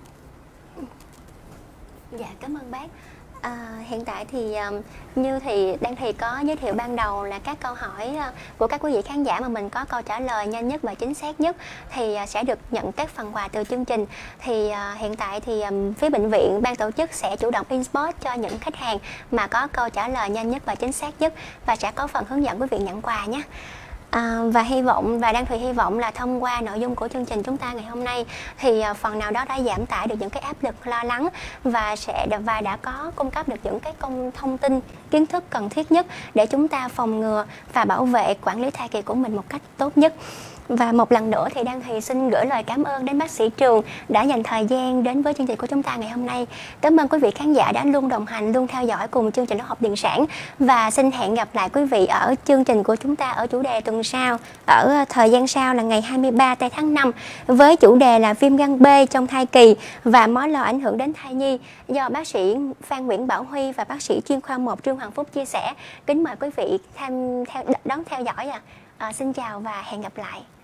S1: Dạ, cảm ơn bác. Hiện tại thì như thì Đan Thùy có giới thiệu ban đầu là các câu hỏi của các quý vị khán giả mà mình có câu trả lời nhanh nhất và chính xác nhất thì sẽ được nhận các phần quà từ chương trình. Thì hiện tại thì phía bệnh viện ban tổ chức sẽ chủ động inbox cho những khách hàng mà có câu trả lời nhanh nhất và chính xác nhất, và sẽ có phần hướng dẫn quý vị nhận quà nhé. Và Đan Thùy hy vọng là thông qua nội dung của chương trình chúng ta ngày hôm nay thì phần nào đó đã giảm tải được những cái áp lực lo lắng và đã có cung cấp được những cái thông tin kiến thức cần thiết nhất để chúng ta phòng ngừa và bảo vệ quản lý thai kỳ của mình một cách tốt nhất. Và một lần nữa thì Đan Hỷ xin gửi lời cảm ơn đến bác sĩ Trường đã dành thời gian đến với chương trình của chúng ta ngày hôm nay. Cảm ơn quý vị khán giả đã luôn đồng hành, luôn theo dõi cùng chương trình Lớp học Điện sản. Và xin hẹn gặp lại quý vị ở chương trình của chúng ta ở chủ đề tuần sau, ở thời gian sau là ngày 23 tây tháng 5 với chủ đề là viêm gan B trong thai kỳ và mối lo ảnh hưởng đến thai nhi do bác sĩ Phan Nguyễn Bảo Huy và bác sĩ chuyên khoa 1 Trương Hoàng Phúc chia sẻ. Kính mời quý vị đón theo dõi. Xin chào và hẹn gặp lại.